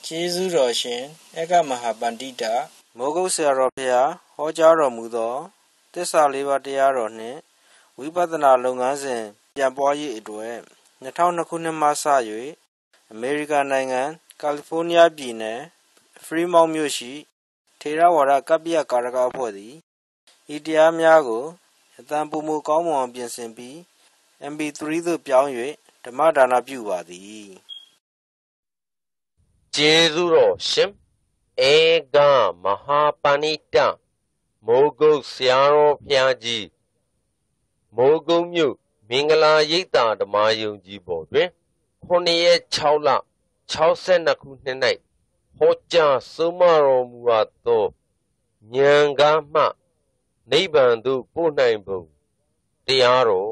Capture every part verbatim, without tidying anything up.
ကျေးဇူးတော်ရှင်အက္ခမဟာပန္တိတာမိုးကုတ်ဆရာတော်ဖျားဟောကြားတော်မူသောသစ္စာလေးပါးတရားတော်နှင့်ဝိပဿနာလုပ်ငန်းစဉ်ပြန်ပွားရေးအတွက်၂၀၀၂ခုနှစ်မှစ၍အမေရိကန်နိုင်ငံကယ်လီဖိုးနီးယားပြည်နယ်ဖရီမောင့်မြို့ရှိထေရဝါဒကပ္ပိယကာရကအဖွဲ့သည်ဤတရားများကိုအသံပုံမူကောင်းမွန်အောင်ပြင်ဆင်ပြီး အမ် ပီ သရီ သို့ပြောင်း၍ဓမ္မဒါနပြုပါသည်ကျေးဇူးတော်ရှင်ဧကမဟာပဏိတမိုးကုတ်ဆရာတော်ဘုရားကြီးမိုးကုတ်မြို့မင်္ဂလာရိပ်သာဓမ္မယုံကြည်ပေါ်တွင်ခုနှစ်ရက်ခြောက်လခြောက်ဆယ်နှစ်ခုနှစ်၌ဟောကြားဆုံးမတော်မူအပ်သောဉာဏ်ကားမှနိဗ္ဗာန်သို့ပို့နိုင်ပုံတရားတော်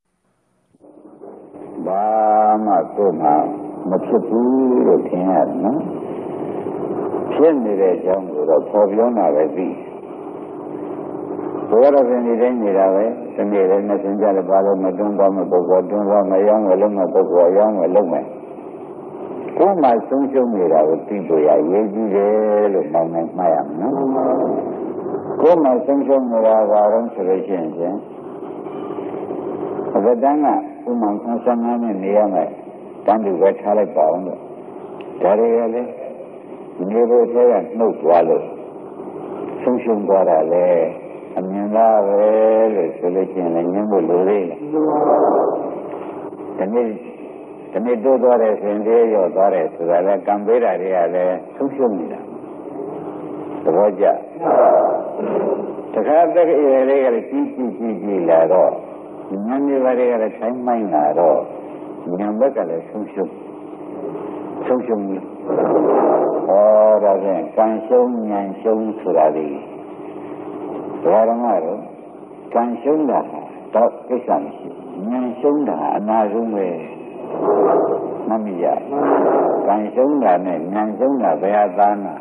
ဘာမှကိုယ်မှာမဖြစ်ဘူးလို့ထင်ရတယ်နော်ဖြစ်နေတဲ့အကြောင်းကိုတော့ပေါ်ပြောတာပဲသိဘုရားတော်ရှင်ဒီတိုင်းနေတာပဲဒီနေ့လည်းနှစ်ဆင်းကြလည်းပါလို့မတွန်းသွားမပုဂ္ဂိုလ်တွန်းသွားမရောင်းဝယ်လို့မပုဂ္ဂိုလ်ရောင်းဝယ်လို့မယ်ကိုယ်မှာဆုံးရှုံးနေတာကိုသိဖို့ရရေးကြည့်တယ်လို့မောင်းနိုင်မှတ်ရမယ်နော်ကိုယ်မှာဆုံးရှုံးနေတာကတော့ဆိုလို့ရှိရင်အဘဒံကဥမာဆန်းငန်းနဲ့နေရမယ်တန်းတူပဲထားလိုက်ပါအောင်လို့ဒါတွေကလည်းဒီလိုထဲကနှုတ်သွားလို့ဆုံးရှုံးသွားတာလေအမြင်လားပဲလို့ဆိုလို့ရှိရင်လည်းညှင်းဖို့လိုသေးတယ်ဒီနေ့ဒီနေ့တိုးသွားတဲ့ရှင်သေးရောသွားတယ်ဆိုတာလည်းကံပေးတာတွေကလည်းဆုံးရှုံးနေတာသဘောကျတခါတည်းရေလေးကလည်းကြီးကြီးကြီးကြီးလာတော့ဉာဏ်တွေဘာတွေကလည်းဆိုင်မိုင်းလာတော့ဉာဏ်ဘက်ကလည်းဆုံးရှုံးဆုံးရှုံးလို့ဟောဒါဖြင့်ကံရှုံးဉာဏ်ရှုံးဆိုတာဒီဘာရမတော့ကံရှုံးတာတော့ကိစ္စမရှိဉာဏ်ရှုံးတာအနာဆုံးပဲမမရကံရှုံးတာနဲ့ဉာဏ်ရှုံးတာဘယ်ဟာသားနာ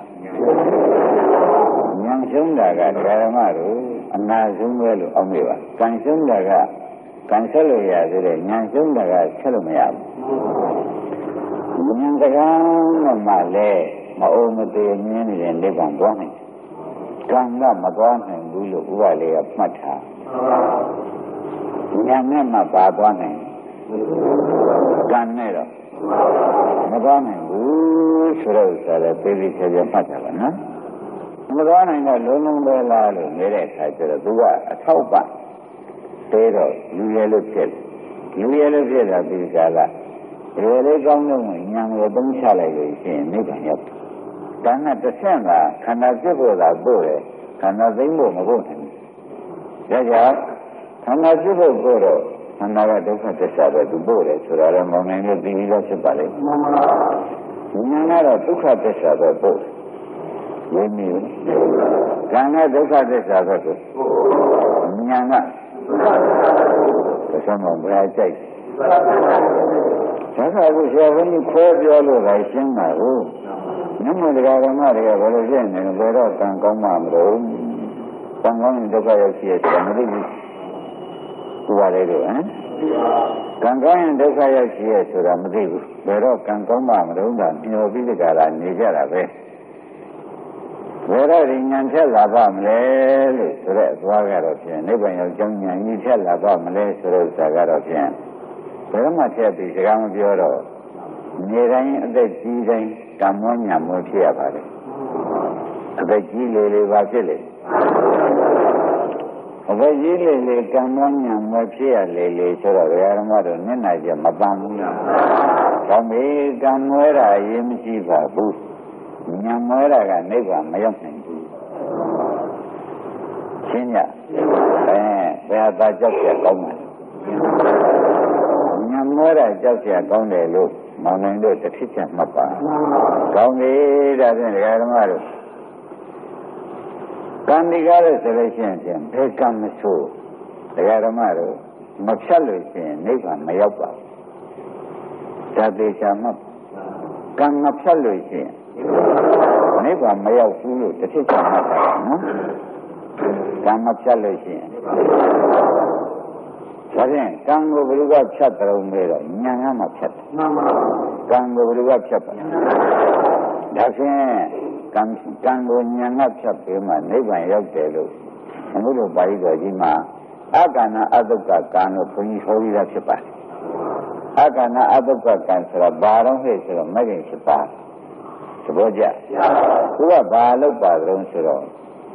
ဉာဏ်ရှုံးတာကဓမ္မတို့အနာဆုံးပဲလို့အောင်းမိပါကံရှုံးတာကကံဆက်လို့ရသေးတယ်ဉာဏ်ရှုံးတာကဆက်လို့မရဘူးဉာဏ်စကားနဲ့မှလည်းမအုံမသေးမြင်နေတဲ့နိဗ္ဗာန်သွားနိုင်ကံကမသွားနိုင်ဘူးလို့ဥပလေးကမှတ်ထားဉာဏ်နဲ့မှပါသွားနိုင်ကံနဲ့တော့မသွားနိုင်ဘူးဆိုတော့ဆိုတော့ပြေးပြီးချက်ချက်မှတ်တာပါနော်မသွားနိုင်တော့လုံးလုံးပဲလားလို့နေတဲ့အခါကျတော့သူကအထောက်ပံ့သေးတော့လူရဲလို့ဖြစ်လူရဲလို့ဖြစ်တာဒီကာလဒီလေးကောင်းလုံးဉာဏ်ကိုသုံးချလိုက်လို့ရှိရင်နိဗ္ဗာန်ရောက်တယ်ဒါနဲ့တစ်ဆင့်ကခန္ဓာပြည့်ဖို့သာပို့တယ်ခန္ဓာသိမ့်ဖို့မပို့နိုင်ဘူးဒါကြောင့်ခန္ဓာပြည့်ဖို့ပို့တော့ခန္ဓာကဒုက္ခသစ္စာပဲသူပို့တယ်ဆိုတာလည်းမောင်နိုင်လို့ပြီးပြီးတော့ဖြစ်ပါလိမ့်မယ်ဉာဏ်ကတော့ဒုက္ခသစ္စာပဲပို့ဝိနည်းကံကဒုက္ခသစ္စာပဲကိုဉာဏ်ကသစ္စာမဘယ်ကြိုက်ဒါကအခုဆရာဘုန်းကြီးခေါ်ပြောလို့လည်းရှင်းတာကိုညမတရားဓမ္မတွေကဘယ်လိုဖြစ်နေလဲဘယ်တော့ကံကောင်းမှမလို့ကံကောင်းရင်ဒုက္ခရောက်ရှိရတယ်မသိဘူးသူပါလေတော့ဟမ်ကံကောင်းရင်ဒုက္ခရောက်ရှိရဆိုတာမသိဘူးဘယ်တော့ကံကောင်းမှမလို့တာညှော်ပြီးတကလားနေကြတာပဲဘယ်တော့ဒီဉာဏ်ဖြတ်လာပါမလဲလို့ဆိုတဲ့အသွားကတော့ဖြင့်နိဗ္ဗာန်ရောက်ကြောင်းဉာဏ်ကြီးဖြတ်လာပါမလဲဆိုတဲ့ဥစ္စာကတော့ဖြင့်ဘယ်မှဖြတ်ပြီးစကားမပြောတော့နေတိုင်းအသက်ကြီးတိုင်းကံမောညာမောဖြစ်ရပါလေအသက်ကြီးလေလေပါဖြစ်လေအသက်ကြီးလေလေကံမောညာမောဖြစ်ရလေလေဆိုတော့ဘုရားဓမ္မတို့မျက်နှာကျမပန်းဘူးလားဒါမေကံမွဲတာရေးမရှိပါဘူးဉာဏ်မွဲတာကနိဗ္ဗာန်မရောက်နိုင်ဘူးရှင်းညအဲဘယ်ဟာကြောက်ရကောင်းမှာဉာဏ်မွဲတာကြောက်ရကောင်းတယ်လို့မောင်နိုင်တို့တစ်ထစ်ချက်မှတ်ပါကောင်းပြီဒါဖြင့်ဒကာဓမ္မတို့ကံဒီကားလို့ဆိုလို့ရှိရင်ဘယ်ကံမဆိုးဒကာဓမ္မတို့မဖြတ်လို့ရှိရင်နိဗ္ဗာန်မရောက်ပါဘူးဒါသေချာမှတ်ကံမဖြတ်လို့ရှိရင်နိဗ္ဗာန်မရောက်ဘူးလို့တစ်ချက်ချမှတ်တာနော်ကံမဖြတ်လို့ရှိရင်ဒါဖြင့်ကံကိုဘယ်လိုကဖြတ်တယ်လို့မေးတော့ဉာဏ်ကမှဖြတ်တယ်ကံကိုဘယ်လိုကဖြတ်ပါဒါဖြင့်ကံကံကိုဉာဏ်နဲ့ဖြတ်ပြီးမှနိဗ္ဗာန်ရောက်တယ်လို့အခုလိုပါဠိတော်ကြီးမှာအကဏအတုကကံလို့ခွန်ကြီးဟောပြီးသားဖြစ်ပါတယ်အကဏအတုကကံဆိုတာဘာတော့ဟဲ့ဆိုတော့မဂ္ဂင်ရှိပါသဘောကျသူကဘာလုပ်ပါကြုံဆိုတော့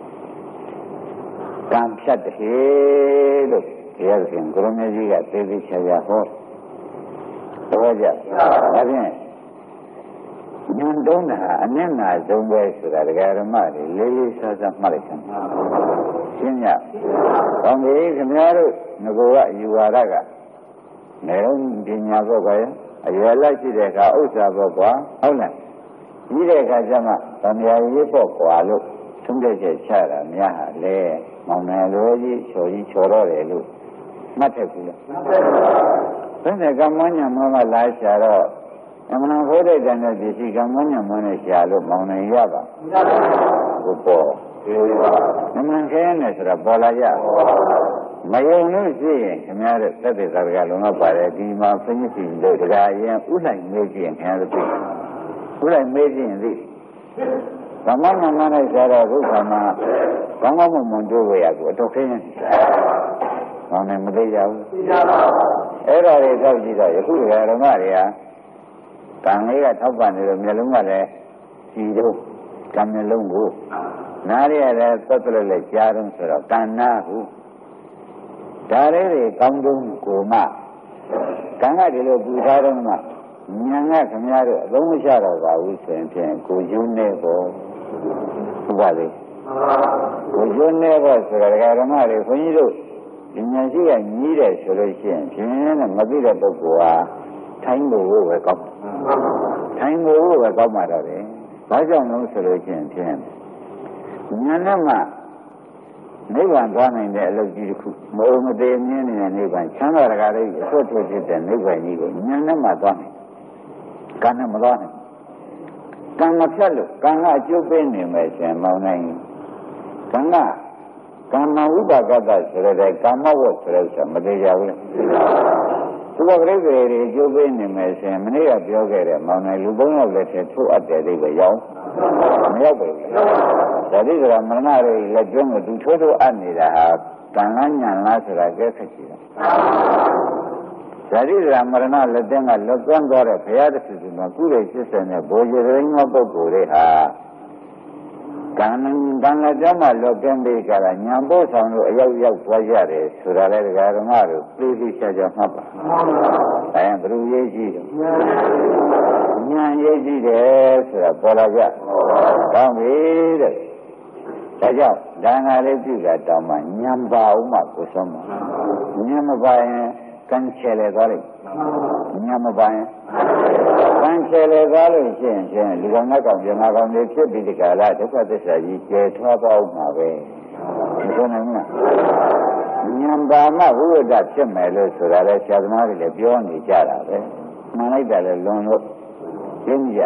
ကံဖြတ်တယ်လို့ဘုရားရှင်ကိုရမကြီးကသေသေးချာချာဟောသဘောကျဒါဖြင့်ညွန်တုံးတာအနည်းနာဆုံးပဲဆိုတာဒကာဓမ္မတွေလေးလေးစားစားမှတ်လိုက်ခင်ရှင်းည။ကောင်းပြီခင်ဗျားတို့ငကိုကအယူဝါဒကနေတော့ပညာဘောကွာအရွယ်လိုက်ရှိတဲ့အခါဥစ္စာဘောကွာဟုတ်လား။ကြီးတဲ့အခါကျမှဗမာရေးဘောကွာလို့သုံးတဲ့ချက်ချတာများဟာလေမောင်နယ်လိုကြီးချော်ကြီးချော်တော့တယ်လို့မှတ်တယ်ကူလား။ဘယ်နဲ့ကမ္မညာမောကလာရှာတော့အမှန်ဟုတ်တဲ့တန်တဲ့ဒီစီကမ္မညာမောနဲ့ရှာလို့မောင်နယ်ရပါဘုပေါ်အမှန်ခဲနဲ့ဆိုတာပေါ်လာရမယုံလို့ရှိရင်ခင်ဗျားတို့သက်သေသာကလုံးဝပါတယ်ဒီမှာဖင်းစီတို့တရားရင်ဥလိုက်မေးကြည့်ရင်ခင်ဗျားတို့သိဥလိုက်မေးကြည့်ရင်သိဗမာမမနဲ့ဆိုတော့ဘုရားမှာကောင်းကောင်းမွန်မွန်တို့ဝေရကိုအတော့ခင်းနေ။ဘောင်းနဲ့မသိကြဘူး။သိကြပါဘူး။အဲ့ဒါတွေသောက်ကြည့်တော့ယခုဓမ္မတွေကကံလေးကထောက်ပံ့နေလို့မျက်လုံးကလည်းကြည်တော့ကံမျက်လုံးကိုနားရလည်းသက်သက်လည်းကြားတော့ဆိုတော့ကံနာဟုဒါလေးတွေကောင်းတုံးကိုမှကံကဒီလိုပူထားတော့မှဉာဏ်ကခင်ဗျားတို့အလုံးမချတော့ပါဘူးဆိုရင်ဖြင့်ကိုယုံနေပေါ့ဟုတ်ပါလေကိုယုံနေပေါ့ဆိုတော့ဓမ္မတွေခွန်ကြီးတို့ဉာဏ်ရှိကညီးတယ်ဆိုလို့ရှိရင်ဖြင့်မသိတဲ့ပုဂ္ဂိုလ်ဟာထိုင်းဖို့ပဲကောင်းထိုင်းဖို့ပဲကောင်းမှာတော့တယ်ဘာကြောင့်လဲဆိုလို့ရှိရင်ဖြင့်ဉာဏ်နဲ့မှနိဗ္ဗာန်သွားနိုင်တဲ့အလုပ်ကြီးတစ်ခုမအုံမသေးမြင်နေတဲ့နိဗ္ဗာန်ချမ်းသာတရားတွေအဆွတ်ထုတ်ဖြစ်တဲ့နိဗ္ဗာန်ကြီးကိုဉာဏ်နဲ့မှသွားနိုင်ကံနဲ့မသွားနိုင်ကံမဖြတ်လို့ကံကအကျိုးပေးနေမယ်ရှင်မောင်းနိုင်ကံကကမ္မဝိပါကတဆိုတဲ့ကာမဝတ်ဆိုတဲ့ဆိုမသေးကြဘူးလေသူကပြိဿတွေအကျိုးပေးနေမယ်ရှင်မနေ့ကပြောခဲ့တယ်မောင်းနိုင်လူသုံးယောက်လက်ထဲထိုးအပ်တဲ့အိဗယ်ရောက်မရောက်ပါဘူးဒါတိကမရဏတွေလက်ကျွန်းကိုသူထိုးထိုးအပ်နေတာဟာကံလားညာလားဆိုတာကဲခက်ရှိတာဇာတိကမရဏလက်တန်းကလွတ်သွန်းသွားတဲ့ဘုရားတခုကကုရိစစ်စံတဲ့ဘိုးကြီးရင်းမပုဂ္ဂိုလ်တွေဟာကံကံလက်တန်းမှာလွတ်ကင်းပြီးကြတာညာပို့ဆောင်လို့အရောက်ရောက်သွားကြတယ်ဆိုတာလေဒကာဓမ္မတို့သိသိချာချာမှတ်ပါအဲဘယ်လိုရေးကြည့်တော့ညာရေးကြည့်တယ်ဆိုတာပေါ်လာကြကောင်းပြီတဲ့ဒါကြောင့်ဒါနာလေးပြုတာတောင်းမှညံပါအောင်မှကိုဆုံးမှာညံမပါရင်ကံချဲလေသွားလိုက်ညံမပါရင်ကံချဲလေသွားလို့ရှိရင်ချင်းလူကောင်နဲ့ကောင်ပြမကောင်တွေဖြစ်ပြီးဒီကလာဒုက္ခသစ္စာကြီးကျေထွားပေါက်မှာပဲမဆိုနိုင်ဘူးလားညံပါမှဝိဝဒ္ဒဖြစ်မယ်လို့ဆိုတာလဲဆရာသမားတွေလည်းပြောနေကြတာပဲမှန်လိုက်တာလည်းလွန်လို့သိကြ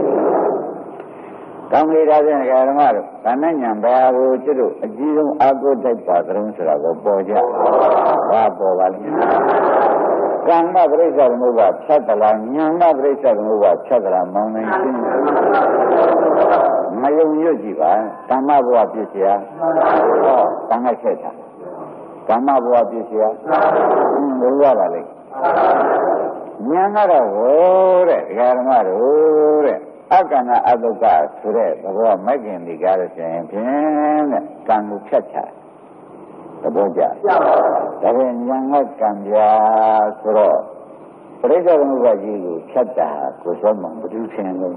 ကောင်းပြီဒါဖြင့်ဓမ္မတို့ဗန္နညံဘယ်ဟာကိုကျွတ်တို့အကြီးဆုံးအာကိုတိုက်ပါသလုံးဆိုတာကိုပေါ်ကြဘာပေါ်ပါလဲကမ္မပရိစ္ဆေသမုပ္ပါဖြတ်တလားညံမပရိစ္ဆေသမုပ္ပါဖြတ်တလားမောင်းနိုင်ရှင်းမယုံရွတ်ကြည့်ပါကမ္မဘဝပြည့်စရာဟောကံကချက်တာကမ္မဘဝပြည့်စရာဘယ်ရပါလဲညံကတော့ဟိုတဲ့ဓမ္မတို့တဲ့အကဏအတုကဆိုတဲ့သဘောမဂ္ဂင်ဒီကားလို့ဆိုရင်ဖြင့်တဲ့ကံကိုဖြတ်ချသဘောကျဒါပေမဲ့ဉာဏ်ကကံပြဆိုတော့ပရိစ္ဆေသမုပ္ပါကြီးကိုဖြတ်တာကိုစောမှဘယ်သူထင်လဲ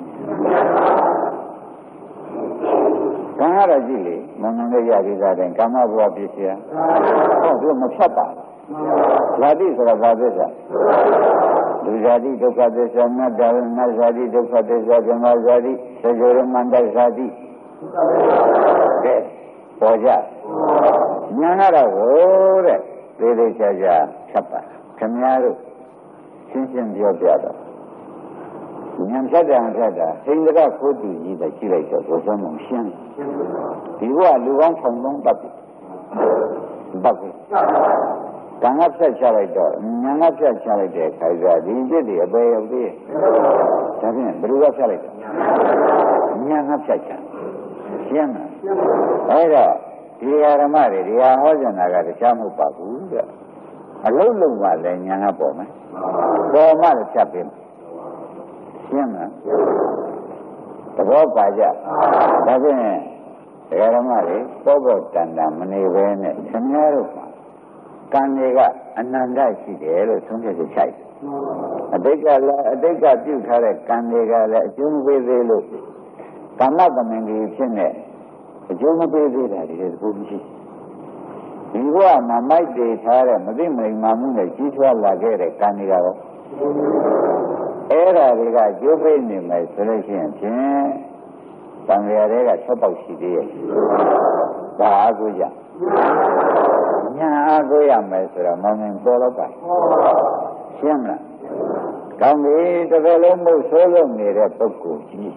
ကံရတော့ကြည့်လေမနနဲ့ရပြီးသားတဲ့ကာမဘဝပြည့်စရာဟုတ်သူမဖြတ်ပါဇာတိဆိုတာဘာသစ္စာလူဇာတိဒုက္ခသစ္စာနတ္တဝိနဇာတိဒုက္ခသစ္စာဓမ္မဇာတိသေဇေရမန္တဇာတိကဲပေါ်ကြဉာဏ်ကတော့ဟိုတဲ့သေးသေးချာချာဖြတ်ပါခင်ဗျားတို့ရှင်းရှင်းပြောပြတော့ဉာဏ်ဖြတ်တယ်ဖြတ်တာစိန္ဒကခိုးတူကြီးပဲရှိလိုက်တော့ဘုရားမရှင်းဒီကလူကောင်းထောင်သုံးပတ်ပြီပတ်ပြီကံကဖြတ်ချလိုက်တော့ဉာဏ်ကဖြတ်ချလိုက်တဲ့ခါကျဒီจิตတွေအပေရောက်သေးဒါဖြင့်ဘယ်လိုကဖြတ်လိုက်တော့ဉာဏ်ညာငါဖြတ်ချင်ရှင်းလားအဲ့တော့ဒီဓမ္မတွေဒီဟာဟောကြတာကတရားမဟုတ်ပါဘူးတဲ့အလုံးလုံးကလည်းညာငါပေါ်မယ်ပေါ်မှလည်းဖြတ်ပေးမယ်ရှင်းလားသဘောပါကြဒါဖြင့်တရားဓမ္မတွေပေါ်ပေါ်တန်တန်မနေဘဲနဲ့ခင်ဗျားတို့ကံတွေကအနန္တရှိတယ်လို့သုံးဖြတ်ချက်ချိုက်အတိတ်ကလည်းအတိတ်ကပြုထားတဲ့ကံတွေကလည်းအကျိုးမပေးသေးလို့ကာမကမင်ကြီးဖြစ်နေအကျိုးမပေးသေးတာဒီလိုဘုမရှိဒီဘဝမှာမိုက်တည်ထားတဲ့မသိမလိမ္မာမှုနဲ့ကြီးထွားလာခဲ့တဲ့ကံတွေကတော့အဲ့ဒါတွေကကျိုးပေးနေမယ်ဆိုလို့ရှိရင်ဖြင့်တန်ရတဲ့က၆ပေါက်ရှိသေးရဲ့ဒါအားကိုကြညာအားကိုရမယ်ဆိုတော့မောင်ငင်ပေါ်တော့ပါရှင်းမလားကောင်းပြီတစ်သက်လုံးမှုဆိုးလုံးနေတဲ့ပုဂ္ဂိုလ်ကြီး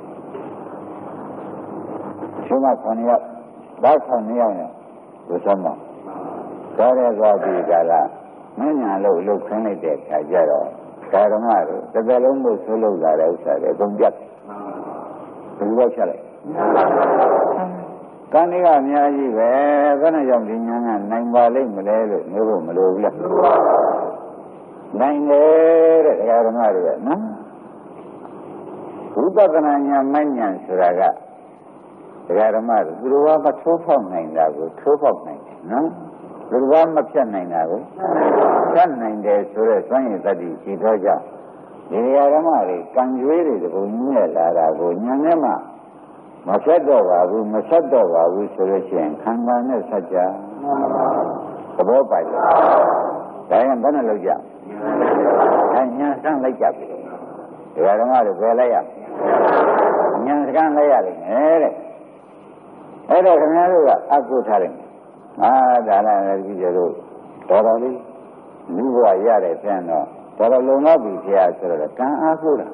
ရှင်မခေါင်းရောက်ဘာခေါင်းရောက်နေဘုရားမတော်ရသွားပြီကလားမညာလို့လှုပ်ခင်းလိုက်တဲ့ခါကျတော့ကာရမတို့တစ်သက်လုံးမှုဆိုးလုံးလာတဲ့ဥစ္စာတွေအကုန်ပြတ်ဘယ်လိုချက်လိုက်ကံတွေကအများကြီးပဲဘယ်နဲ့ကြောင့်ဒီညာကနိုင်ပါလိမ့်မလဲလို့မျိုးဖို့မလိုဘူးလားနိုင်တယ်တဲ့ဓမ္မတွေကနော်ဝိပဿနာဉာဏ်မဉာဏ်ဆိုတာကဓမ္မတွေသူတို့ကမထိုးဖောက်နိုင်တာကိုထိုးဖောက်နိုင်တယ်နော်သူတို့ကမဖြတ်နိုင်တာကိုဖြတ်နိုင်တယ်ဆိုတော့စွန့်ရည်တတ္တိရှိသောကြောင့်ဒီဓမ္မတွေကံကြွေးတွေတကူညက်လာတာကိုဉာဏ်နဲ့မှမဆက်တော့ပါဘူးမဆက်တော့ပါဘူးဆိုလို့ရှိရင်ခန္ဓာနဲ့ဆက်ကြသဘောပိုက်လားဒါရင်ဘယ်နဲ့လောက်ကြအဲညာစမ်းလိုက်ကြပြီဒီဓမ္မတွေပဲလိုက်ရညာစမ်းလိုက်ရလိမ့်မယ်တဲ့အဲ့တော့ခင်ဗျားတို့ကအကုထားတယ်အာဒါလည်းကြည့်ကြလို့တော်တော်လေးလူဘဝရတဲ့ပြန်တော့တော်တော်လုံလောက်ပြီဆရာဆိုတော့ကံအားကိုးတာ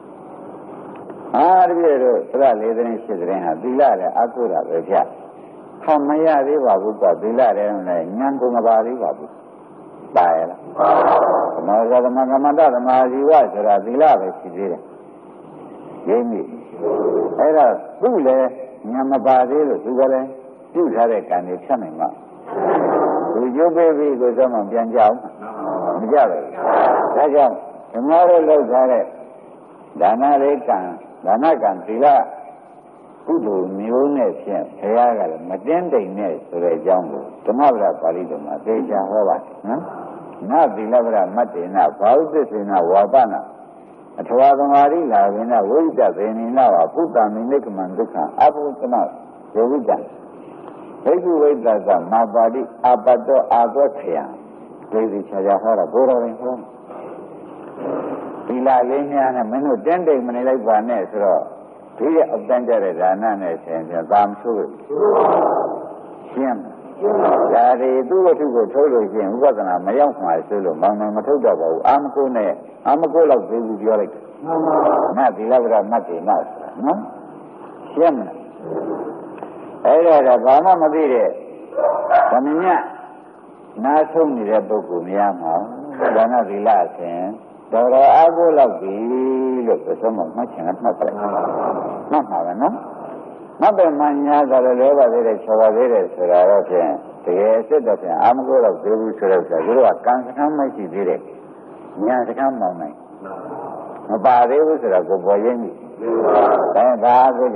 အားတပြည့်တို့သရလေးသိန်းရှစ်သိန်းဟာသီလနဲ့အားကိုးတာပဲဗျ။ဟာမရသေးပါဘူးကွာသီလနဲ့လည်းဉာဏ်ကုန်မပါသေးပါဘူး။ပါရဲ့လား။သမဂသမကမ္မတသမာဓိဝဆိုတာသီလပဲရှိသေးတယ်။ရင်းပြီ။အဲ့တော့သူ့လည်းဉာဏ်မပါသေးလို့သူကလည်းပြုထားတဲ့ကံတွေဖြတ်နိုင်မှာ။သူရုပ်ပေးပြီးကိုယ်ဆုံးပြန်ကြအောင်မကြဘူး။ဒါကြောင့်ဓမ္မတို့လောက်ထားတဲ့ဒါနလေးကံဒါနကံသီလကုသိုလ်မျိုးနဲ့ဖြင့်ဘုရားကလည်းမတင်းတိမ်နဲ့ဆိုတဲ့အကြောင်းကိုဓမ္မပဒပါဠိတော်မှာသိချာဟောပါတယ်နော်။နသီလပဒမတ္တေနဘာဝသစ္စေနဝါပနအထဝသမာရိလာဝိနဝိဒဗေနိနဝပုတ္တမိနိကမံဒုက္ခအဘုသနဇေဝိတံဘိက္ခုဝိတ္တသမာပါတိအပတ္တောအာသောခယံသိသိချာချာဟောတာဘုရားရင်ဟောသီလလေးများနဲ့မင်းတို့တင်းတိမ်မနေလိုက်ပါနဲ့ဆိုတော့ဒီရဲ့အတန်းကြတဲ့ဒါနနဲ့ဆင်ပြန်သာမဆိုးဘူးရှင်းဒါတွေသူ့ဝတ္ထုကိုထုတ်လို့ရှိရင်ဥပဒနာမရောက်မှာဆိုလို့မောင်မောင်မထုတ်တော့ပါဘူးအာမကိုနဲ့အာမကိုလောက်သေးဘူးပြောလိုက်တယ်နသီလဗရမတ်တေနဆိုတာနော်ရှင်းမလားအဲ့ဒါကဘာမှမသိတဲ့သမညနားဆုံးနေတဲ့ပုဂ္ဂိုလ်များမှာဒါနသီလအစဉ်တော်တော်အားကိုးလောက်ပြီလို့ဆိုတော့မှတ်ချင်တာမှတ်ပါလိုက်မှတ်ပါပဲနော်မှတ်တယ်မှညာကြတယ်လဲပါသေးတယ်ချော်ပါသေးတယ်ဆိုတာတော့ဖြင့်တကယ်စစ်တော့ဖြင့်အာမကိုတော့သေးဘူးဆိုတော့ဆိုတော့ကံစကမ်းမရှိသေးတယ်ညာစကမ်းမောင်းနိုင်မပါသေးဘူးဆိုတော့ကိုပေါ်ရင်းပြီဒါဒါအားကိုးကြ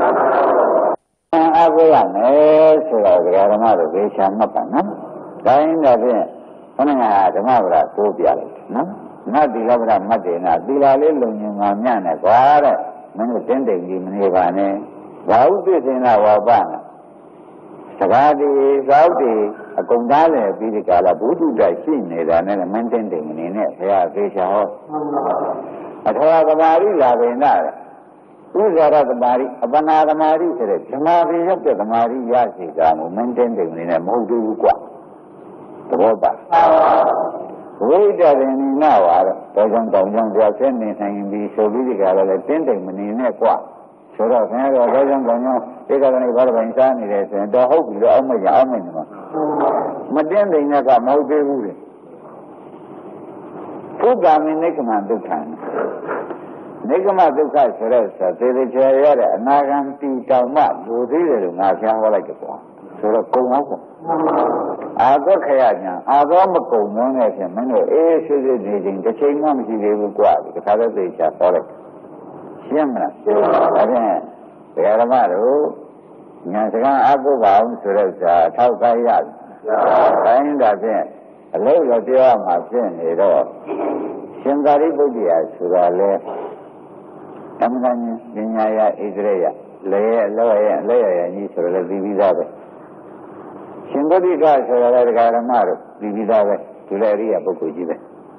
အားကိုးရမယ်ဆိုတော့ဒကာဓမ္မတို့ဘေးချာမှတ်ပါနော်ဒါရင်တော့ဖြင့်ခဏကဓမ္မဗရာကိုးပြလိုက်နော်နတ်တိလဗရမတ်တေနာသီလလေးလုံညင်ငါမြနဲ့ကွာတဲ့မင်းတို့တင်းတိမ်ကြီးမနေပါနဲ့ဘာဥပ္ပစေနာဝါပနာစကားဒီသောက်ဒီအကုန်သားလည်းပြီးဒီကလာဘုဒ္ဓတရှိနေတာနဲ့မင်းတင်းတိမ်မနေနဲ့ဘုရားသေချာဟောအထောသမာရိလာဗေနဥဇာရသမာရိအပနာသမာရိဆိုတဲ့ဓမ္မပင်ရောက်တဲ့သမာရိရရှိတာကိုမင်းတင်းတိမ်နေနဲ့မဟုတ်သေးဘူးကွာသဘောပါဝိတရဏိနာဝါတော့တောကြောင့်တောင်ကြောင့်ကြာဆဲနေနိုင်ပြီဆိုပြီးဒီကလည်းတင်းတိမ်မနေနဲ့ကွာဆိုတော့ခင်ဗျားတို့တောကြောင့်တောင်ကြောင့်ဧကဂဏိဘာပိုင်စားနေတယ်ဆိုရင်တော့ဟုတ်ပြီတော့အောက်မရအောင်မနေမှာမတင်းတိမ်နဲ့ကမဟုတ်သေးဘူးလေဘုဒ္ဓမင်းနိကမံဒုက္ခနိဂမဒုက္ခဆိုတော့ဆိုသေသေးချာရတဲ့အနာဂံတီတောင်မှလူသေးတယ်လို့ငါပြန်ဟောလိုက်ကြပေါ့ဆိုတော့ကုံအောင်ပေါ့အာသောခရညာအာသောမကုံမွန်းတဲ့ဖြင့်မင်းတို့အေးဆွေးဆွေးနေချင်းတစ်ချိန်မှမရှိသေးဘူးကွာဒီခါတော့သေချာဟောလိုက်ရှင်းမလားဒါဖြင့်ဘုရားဓမ္မတို့ညာစကားအကုပါအောင်ဆိုတော့သာထောက်ခိုင်းရတယ်တိုင်းဒါဖြင့်အလို့ရပြောမှဖြစ်နေတော့ရှင်သာရိပုတ္တရာဆိုတာလေအမှန်တန်ပညာရဣသရေယလေအလောရအလဲရရကြီးဆိုတော့လည်းပြီးပြီးသားပဲရှင်ဗုဒ္ဓကဆိုတော့လည်းတရားဓမ္မတို့ပြီးပြီးသားပဲဒီလေအရိယပုဂ္ဂိုလ်ကြီးပဲ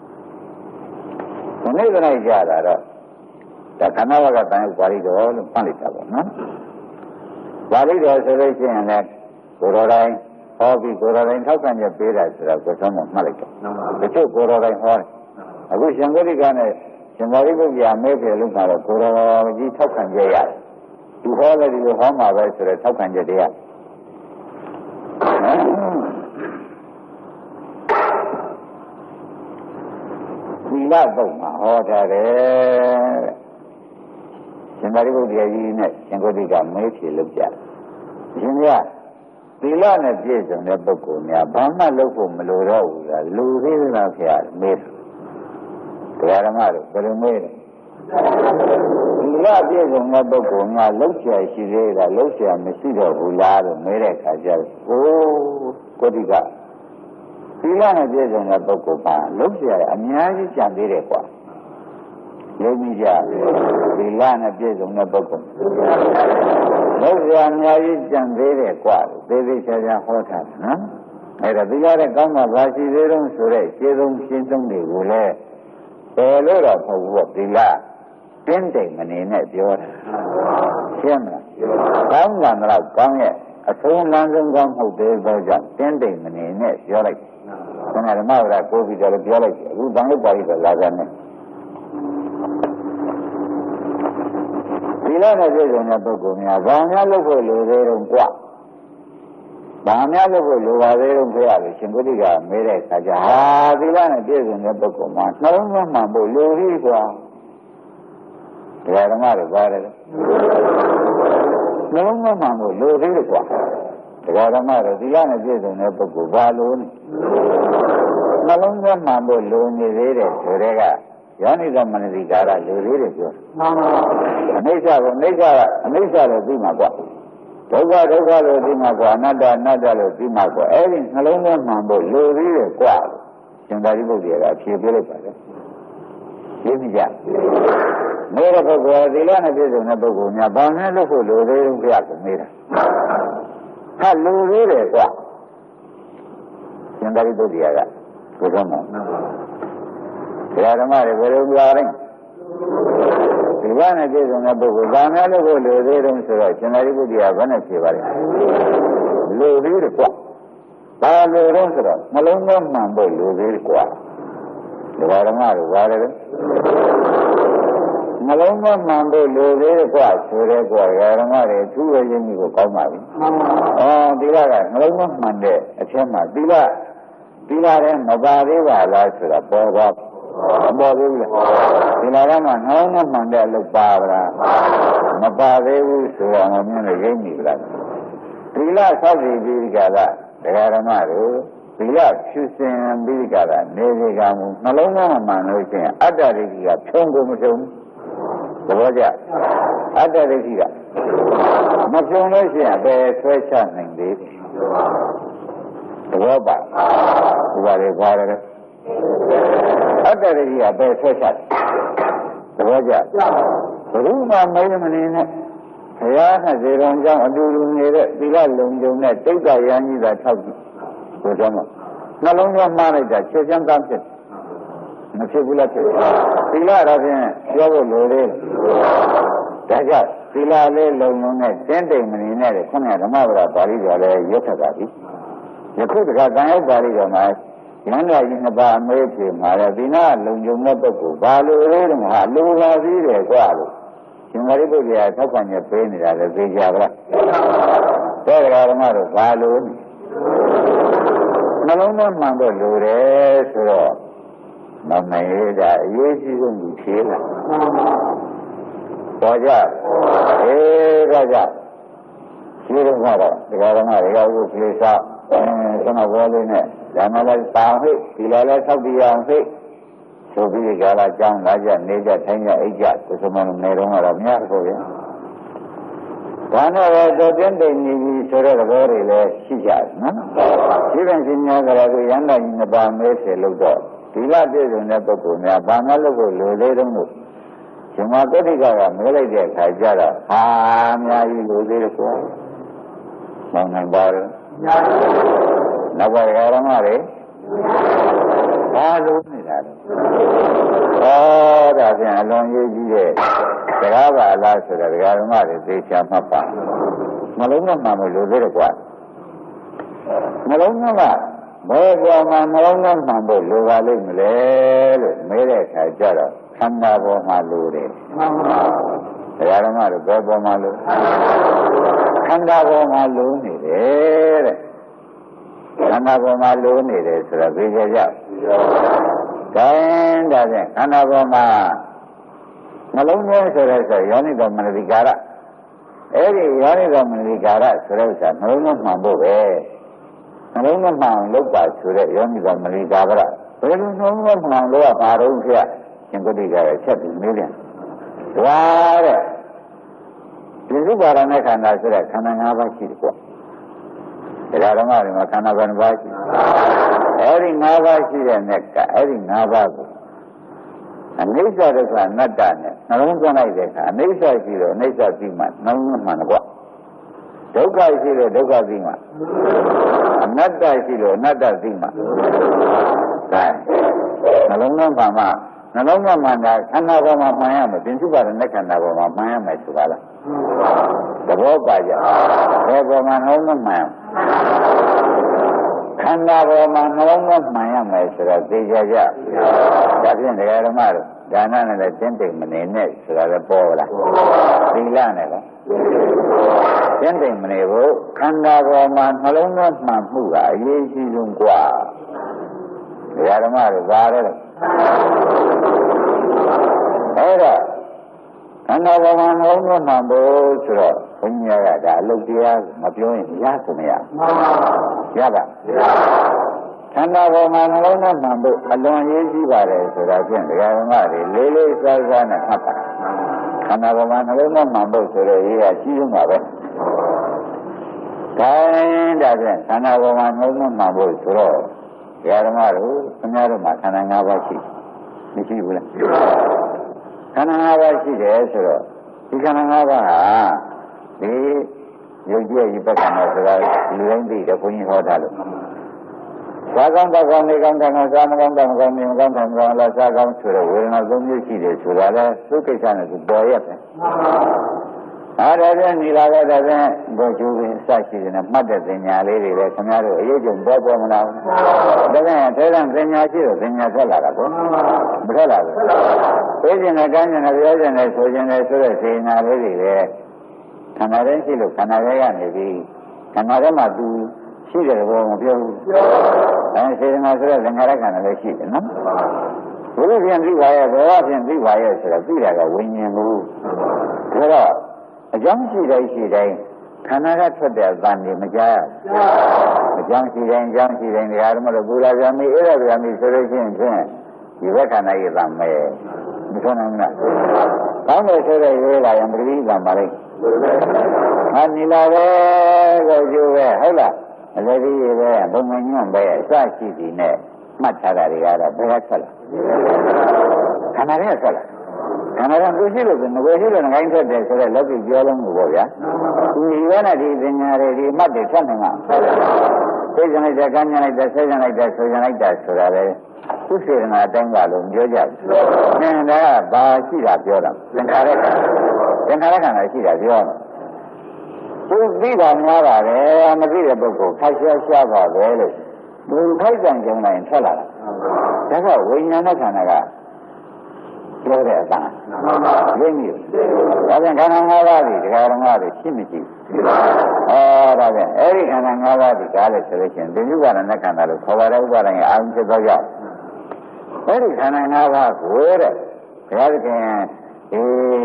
ဒီနေ့တိုင်းကြတာတော့ဒါခဏဝကတန်ဥပါရိတော်လို့ဖတ်လိုက်တာပေါ့နော်ပါဠိတော်ဆိုလို့ရှိရင်လည်းကိုယ်တော်တိုင်းဟောပြီးကိုယ်တော်တိုင်းထောက်ခံချက်ပေးတာဆိုတော့ကိုယ်ဆုံးမမှတ်လိုက်တော့တချို့ကိုယ်တော်တိုင်းဟောတယ်အခုရှင်ဗုဒ္ဓကနဲ့ရှင်သာရိပုတ္တရာမဲပြေလို့မှာတော့ကိုယ်တော်ကြီးထောက်ခံချက်ရတယ်သူဟောတယ်ဒီလိုဟောမှာပဲဆိုတော့ထောက်ခံချက်တရားသီလပုဒ်မှာဟောထားတယ်ရှင်သာရိပုတ္တရာကြီးနဲ့ရှင်ဗုဒ္ဓကမဲပြေလို့ကြရှင်ကသီလနဲ့ပြည့်စုံတဲ့ပုဂ္ဂိုလ်များဘာမှလုပ်ဖို့မလိုတော့ဘူးလားလူသေးလားဖေ။မေးတယ်ဓမ္မတို့ဘယ်လိုမေးလဲသီလပြည့်စုံတဲ့ပုဂ္ဂိုလ်များလှုပ်ရှားရှိသေးတာလှုပ်ရှားမရှိတော့ဘူးလားလို့မေးတဲ့အခါကျတော့ဟိုးကိုတိကသီလနဲ့ပြည့်စုံတဲ့ပုဂ္ဂိုလ်ပါလှုပ်ရှားအများကြီးကြံသေးတယ်ကွာလုံးမိကြသီလနဲ့ပြည့်စုံတဲ့ပုဂ္ဂိုလ်လောက်ရအများကြီးကြံသေးတယ်ကွာသေးသေးချာချာဟောထားတယ်နော်အဲ့ဒါသီလနဲ့ကောင်းတာဘာရှိသေးတော့ဆိုတဲ့ခြေဆုံးရှင်းဆုံးတွေကိုလည်းပယ်လို့တော့မဟုတ်ဘူးပေါ့သီလတင်းတိမ်မနေနဲ့ပြောတာရှင်းမလားကောင်းတာတော့ကောင်းရဲ့အဆုံးလမ်းဆုံးကောင်းမဟုတ်သေးသောကြောင့်တင်းတိမ်မနေနဲ့ပြောလိုက်ခဏဓမ္မဝရကိုပြီးတော့ပြောလိုက်အခုတန်လို့ပါဠိတော်လာကြတယ်သီလနဲ့ပြည့်စုံတဲ့ပုဂ္ဂိုလ်များဘာများလုပ်ဖို့လိုသေးတော့ကွာဘာများလုပ်ဖို့လိုပါသေးတော့ဖေရလို့ရှင်ဗုဒ္ဓကမေးတဲ့အခါကျဟာသီလနဲ့ပြည့်စုံတဲ့ပုဂ္ဂိုလ်မှာနှလုံးသွင်းမှဖို့လိုသေးကွာတရားဓမ္မတွေပါတယ်နှလုံးသွင်းမှဖို့လိုသေးတယ်ကွာတရားဓမ္မတွေသီလနဲ့ပြည့်စုံတဲ့ပုဂ္ဂိုလ်ဘာလို့နှလုံးသွင်းမှဖို့လိုနေသေးတယ်ဆိုတဲ့ကယောနိသမနတိကာရလူသေးတယ်ပြောမှန်ပါအနိစ္စကိုအနိစ္စကအနိစ္စလို့သိမှာကွာဒုက္ခဒုက္ခလို့သိမှာကွာအနတ္တအနတ္တလို့သိမှာကွာအဲ့ဒီနှလုံးသွင်းမှန်ဖို့လူသေးတယ်ကွာရှင်သာရိပုတ္တရာကဖြေပြလိုက်ပါလေသိပြီကြမေးတဲ့ပုဂ္ဂိုလ်သီလနဲ့ပြည့်စုံတဲ့ပုဂ္ဂိုလ်များဘာနဲ့လို့ဖို့လူသေးတယ်ဘုရားကမေးတာဟာလူသေးတယ်ကွာရှင်သာရိပုတ္တရာကဘယ်တော့မှဆရာဓမ္မတွေဘယ်လိုပြောလဲဒီကနေ့ပြည့်စုံတဲ့ပုဂ္ဂိုလ်ဘာများလို့ကိုလူသေးတုံးဆိုတော့ရှင်သာရိပုတ္တရာဘယ်နဲ့ဖြေပါလဲလူသေးတယ်ကွာဘာလူတော့ဆိုတော့နှလုံးသွင်းမှန်ဖို့လူသေးတယ်ကွာဒီဓမ္မတွေဘာလဲနှလုံးသွင်းမှန်ဖို့လူသေးတယ်ကွာဆိုတဲ့ကွာဓမ္မတွေသူ့ရဲ့ရင်းကြီးကိုကောင်းပါပြီအော်ဒီကကနှလုံးသွင်းမှန်တဲ့အချက်မှာဒီကဒီလာတဲ့မပါသေးပါလားဆိုတာပေါ်သွားမပေါ်သေးဘူးလားဒီလာကမှနှောင်းနှမှန်တဲ့အလုပ်ပါဗလားမပါသေးဘူးဆိုတော့ငါမျိုးနဲ့ရိမ့်နေဗလားဒီလာဆောက်စီပြီးကြတာတရားဓမ္မတို့ဒီလာဖြူစင်ပြီးကြတာနေဒီကမှုနှလုံးသားမှန်လို့ရှိရင်အတ္တဒိဋ္ဌိကဖြုံးကုန်မဖြုံးသဘောကျအတ္တဒိဋ္ဌိကမဖြုံးလို့ရှိရင်ဘယ်ဆွဲချနိုင်သေးသဘောပါဒီပါလေပါလေအတ္တရိယပဲဆွဲချတယ်သဘောကျဘုရားမမေးမနေနဲ့ဘုရားနဲ့ဇေရုံကြောင့်အတူတူနေတဲ့သီလလုံခြုံတဲ့တိတ်္တရန်ကြီးသာထောက်ကြည့်ဆိုကြမှာနှလုံးသွင်းမှားလိုက်တာချက်ချင်းသားဖြစ်မဖြစ်ဘူးလားဖြစ်သီလတော့ဖြင့်ပြောဖို့လိုသေးတယ်ဒါကြောင့်သီလလေးလုံလုံနဲ့တင်းတိမ်မနေနဲ့ခုနကဓမ္မဗုဒ္ဓပါဠိတော်လည်းရွတ်ထတာပြီယခုတခါကံရောက်ပါဠိတော်မှာဉာဏ်တော်ကြီးနှစ်ပါးအမေးဖြေမှာလေဒီနာလုံခြုံတဲ့ပုဂ္ဂိုလ်ဘာလို့လဲတော့ဟာလူပါသေးတယ်ကွာလို့ရှင်သာရိပုတ္တရာထောက်ခံချက်ပေးနေတာလေသိကြပါလားတဲ့ဓမ္မတို့ဘာလို့နှလုံးသားမှန်တော့လိုတယ်ဆိုတော့မမေးတာအရေးကြီးဆုံးကိုဖြေးလာပေါ်ကြအေးဒါကြောင့်ရှိတော့ကတော့ဒီကရမတွေရောက်ဖို့ပြေစားအဲကျွန်တော်ဘောလေးနဲ့ဒါမှလည်းတာဟိဒီလိုလဲသောက်ပြအောင်ဟိဆိုပြီးကြလာကြောင်းလာကြနေကြထိုင်ကြအိတ်ကြဒီစမနေတော့ကတော့များတော့ဗျာဒါနဲ့ပဲတော်တင်းတိမ်နေပြီဆိုတဲ့သဘောတွေလည်းရှိကြတယ်နော်ဒီပင်ရှင်များကြတော့ရန်တော်ကြီးနှစ်ပါးမဲစေလို့တော့ဒီလပြည့်စုံတဲ့ပုဂ္ဂိုလ်များဘာမှလုပ်ဖို့လိုသေးတော့လို့ရှင်မသုတိကကမဲလိုက်တဲ့အခါကျတော့ဟာအများကြီးလိုသေးတယ်ကွာမောင်နိုင်ပါတော့နောက်ပါရမတွေဘာလို့နေတာလဲဟောဒါပြန်အလွန်ရေးကြီးတဲ့စကားပါလားဆိုတော့ဒကာဓမ္မတွေသိချာမှတ်ပါမလုံးနဲ့မှမလို့သေးတယ်ကွာမလုံးနဲ့ကဘယ်ပေါ်မှာမလုံးနဲ့မှဖို့လိုပါလိမ့်မလဲလို့မေးတဲ့အခါကျတော့ခန္ဓာပေါ်မှာလိုတယ်မှန်ပါဒကာဓမ္မတွေဘယ်ပေါ်မှာလိုခန္ဓာပေါ်မှာလိုနေတယ်တဲ့ခန္ဓာပေါ်မှာလိုနေတယ်ဆိုတော့သိကြကြခိုင်းဒါဖြင့်ခန္ဓာပေါ်မှာနှလုံးသွင်းဆိုတဲ့ဆိုယောနိတော်မနတိကာရအဲ့ဒီယောနိတော်မနတိကာရဆိုတဲ့ဥစ္စာနှလုံးသွင်းမှန်ဖို့ပဲနှလုံးသွင်းမှန်လောက်ပါဆိုတဲ့ယောနိတော်မနတိကာရဘယ်လိုနှလုံးသွင်းမှန်လို့ကဘာတော့ဖျက်ရှင်ကုတိကရချက်ပြီးမေးတယ်ဒါတဲ့ဒီစုပါရနဲ့ခန္ဓာဆိုတဲ့ခန္ဓာ၅ပါးရှိတယ်ကွာဒါဓမ္မတွေမှာခန္ဓာဘယ်နှပါးရှိအဲ့ဒီ၅ပါးရှိတဲ့နဲ့ကအဲ့ဒီ၅ပါးကိုအနိစ္စဒုက္ခအနတ္တနဲ့နှလုံးသွင်းလိုက်တဲ့အခါအနိစ္စရှိလို့အနိစ္စပြီးမှနှလုံးသွင်းမှန်ကွာဒုက္ခရှိလို့ဒုက္ခပြီးမှအနတ္တရှိလို့အနတ္တပြီးမှဒါနှလုံးသွင်းပါမှနှလုံးသွင်းမှန်တာခန္ဓာပေါ်မှာမှန်ရမယ်ပြင်စုပါတဲ့ခန္ဓာပေါ်မှာမှန်ရမယ်ဆိုတာလားသဘောပါကြဘယ်ပေါ်မှာနှလုံးသွင်းမှန်ခန္ဓာပေါ်မှာနှလုံးသွင်းမှန်ရမယ်ဆိုတော့သိကြကြဒါဖြင့်ဒကာဓမ္မတို့ဒါနနဲ့လည်းတင်းတိမ်မနေနဲ့ဆိုတာလည်းပေါ်လာသီလနဲ့လည်းတင်းတိမ်မနေဘူးခန္ဓာပေါ်မှာနှလုံးသွင်းမှန်မှုကအရေးကြီးဆုံးกว่าဒကာဓမ္မတို့ဘာလဲအဲ့ဒါခန္ဓာပေါ်မှာနှလုံးသွင်းမှန်ဖို့ဆိုတော့ဘုန်းကြီးကဒါအလုပ်တရားမပြောရင်ရကုန်မရရပါခန္ဓာပေါ်မှာနှလုံးသွင်းမှန်ဖို့အလွန်ရေးကြီးပါတယ်ဆိုတာဖြင့်ဒကာဓမ္မတွေလေးလေးစားစားနဲ့မှတ်ပါခန္ဓာပေါ်မှာနှလုံးသွင်းမှန်ဖို့ဆိုတော့ရေးရရှိဆုံးပါပဲဒါရင်ဒါဖြင့်ခန္ဓာပေါ်မှာနှလုံးသွင်းမှန်ဖို့ဆိုတော့ဒကာဓမ္မတို့ခင်ဗျားတို့မှာခန္ဓာ၅ပါးရှိမရှိဘူးလားခန္ဓာ၅ပါးရှိတယ်ဆိုတော့ဒီခန္ဓာ၅ပါးဟာဒီယုတ်ကြည်ဒီပက္ခဏာဆိုတာလူတိုင်းသိတယ်ဘုန်းကြီးဟောတာလို့သာကောင်းတောက်ကောင်းနေကောင်းတယ်စားမကောင်းတောက်မကောင်းနေမကောင်းတယ်မကောင်းလားစားကောင်းဆိုတော့ဝေဒနာသုံးမျိုးရှိတယ်ဆိုတာလဲသုကိစ္စနဲ့သူပေါ်ရတယ်အားဒါပြန်ညီလာတဲ့တဲ့ဘုကျူးရင်စရှိတယ်နဲ့မှတ်တဲ့ပညာလေးတွေလည်းခင်ဗျားတို့အရေးကြုံပေါ်ပေါ်မလားဒါပြန်တဲတဲ့ပညာရှိတော့ပညာဆက်လာတာပေါ့မထွက်လာဘူးသိကျင်တဲ့ကမ်းကျင်တဲ့ပြောကျင်တဲ့ဆိုကျင်တဲ့ဆိုတဲ့စေနာလေးတွေလည်းခန္ဓာရင်းရှိလို့ခန္ဓာရင်းကနေပြီးခန္ဓာထဲမှာသူရှိတယ်ဘောမပြောဘူးအဲစေနာဆိုတဲ့သင်္ခါရခန္ဓာလည်းရှိတယ်နော်ဘုရားပြန်ပြီးပါရဲ့ဘောပြန်ပြီးပါရဲ့ဆိုတော့ပြီးတာကဝိညာဉ်ဘူးဒါတော့အကြောင်းရှိတိုင်းရှိတိုင်းခန္ဓာကထွက်တဲ့အတန်ကြီးမကြားရဘူးအကြောင်းရှိတိုင်းအကြောင်းရှိတိုင်းတရားဓမ္မတို့ပူလာပြန်ပြီးအဲ့ဒါပြန်ပြီးဆိုလို့ရှိရင်ဖြင့်ဒီဘက်ခန္ဓာရဲ့အတန်မဲမဆုံးနိုင်ဘူးလားကောင်းတယ်ဆိုတဲ့ရေးလာရင်ပရိသတ်ပါလိမ့်ဟာနီလာပဲကိုကျိုးပဲဟုတ်လားအလေကြီးပဲဘုံမညွန့်ပဲအစရှိသည်နဲ့မှတ်ထားတာတွေကတော့ဘယ်ကဆက်လာခန္ဓာရဲ့ဆက်လာခန္ဓာကကိုရှိလို့ငကိုရှိလို့ငိုင်းထွက်တယ်ဆိုတော့လက်ပြီးပြောလုံးကိုပေါ့ဗျာဒီဝနာဒီပညာတွေဒီမှတ်တွေဆက်နေမှာသိကြလိုက်တဲ့ကမ်းကြလိုက်တဲ့ဆဲကြလိုက်တဲ့ဆိုကြလိုက်တာဆိုတာလေသူစေတနာတိုင်းကလို့ပြောကြတယ်။အဲဒါကဘာရှိတာပြောတာသင်္ခါရခန္ဓာသင်္ခါရခန္ဓာရှိတာပြောတာသူသိတာများပါပဲမသိတဲ့ပုဂ္ဂိုလ်ခက်ရှားရှားပါပဲလို့သူထိုက်ကြံကြုံနိုင်ထွက်လာတာဒါကဝိညာဏခန္ဓာကပြောတဲ့အတန်ရင်းကြီးဒါပြန်ခန္ဓာ၅ပါးဒီဒကာရမတွေရှိမရှိဩဒါပြန်အဲ့ဒီခန္ဓာ၅ပါးဒီကားလို့ဆိုလို့ရှိရင်ဒီဥပါဒณะခန္ဓာလို့ခေါ်ပါတဲ့ဥပါဒณะရဲ့အာရုံဖြစ်သောကြောင့်အဲ့ဒီခန္ဓာ၅ပါးကိုတဲ့ဘုရားသခင်ဒီ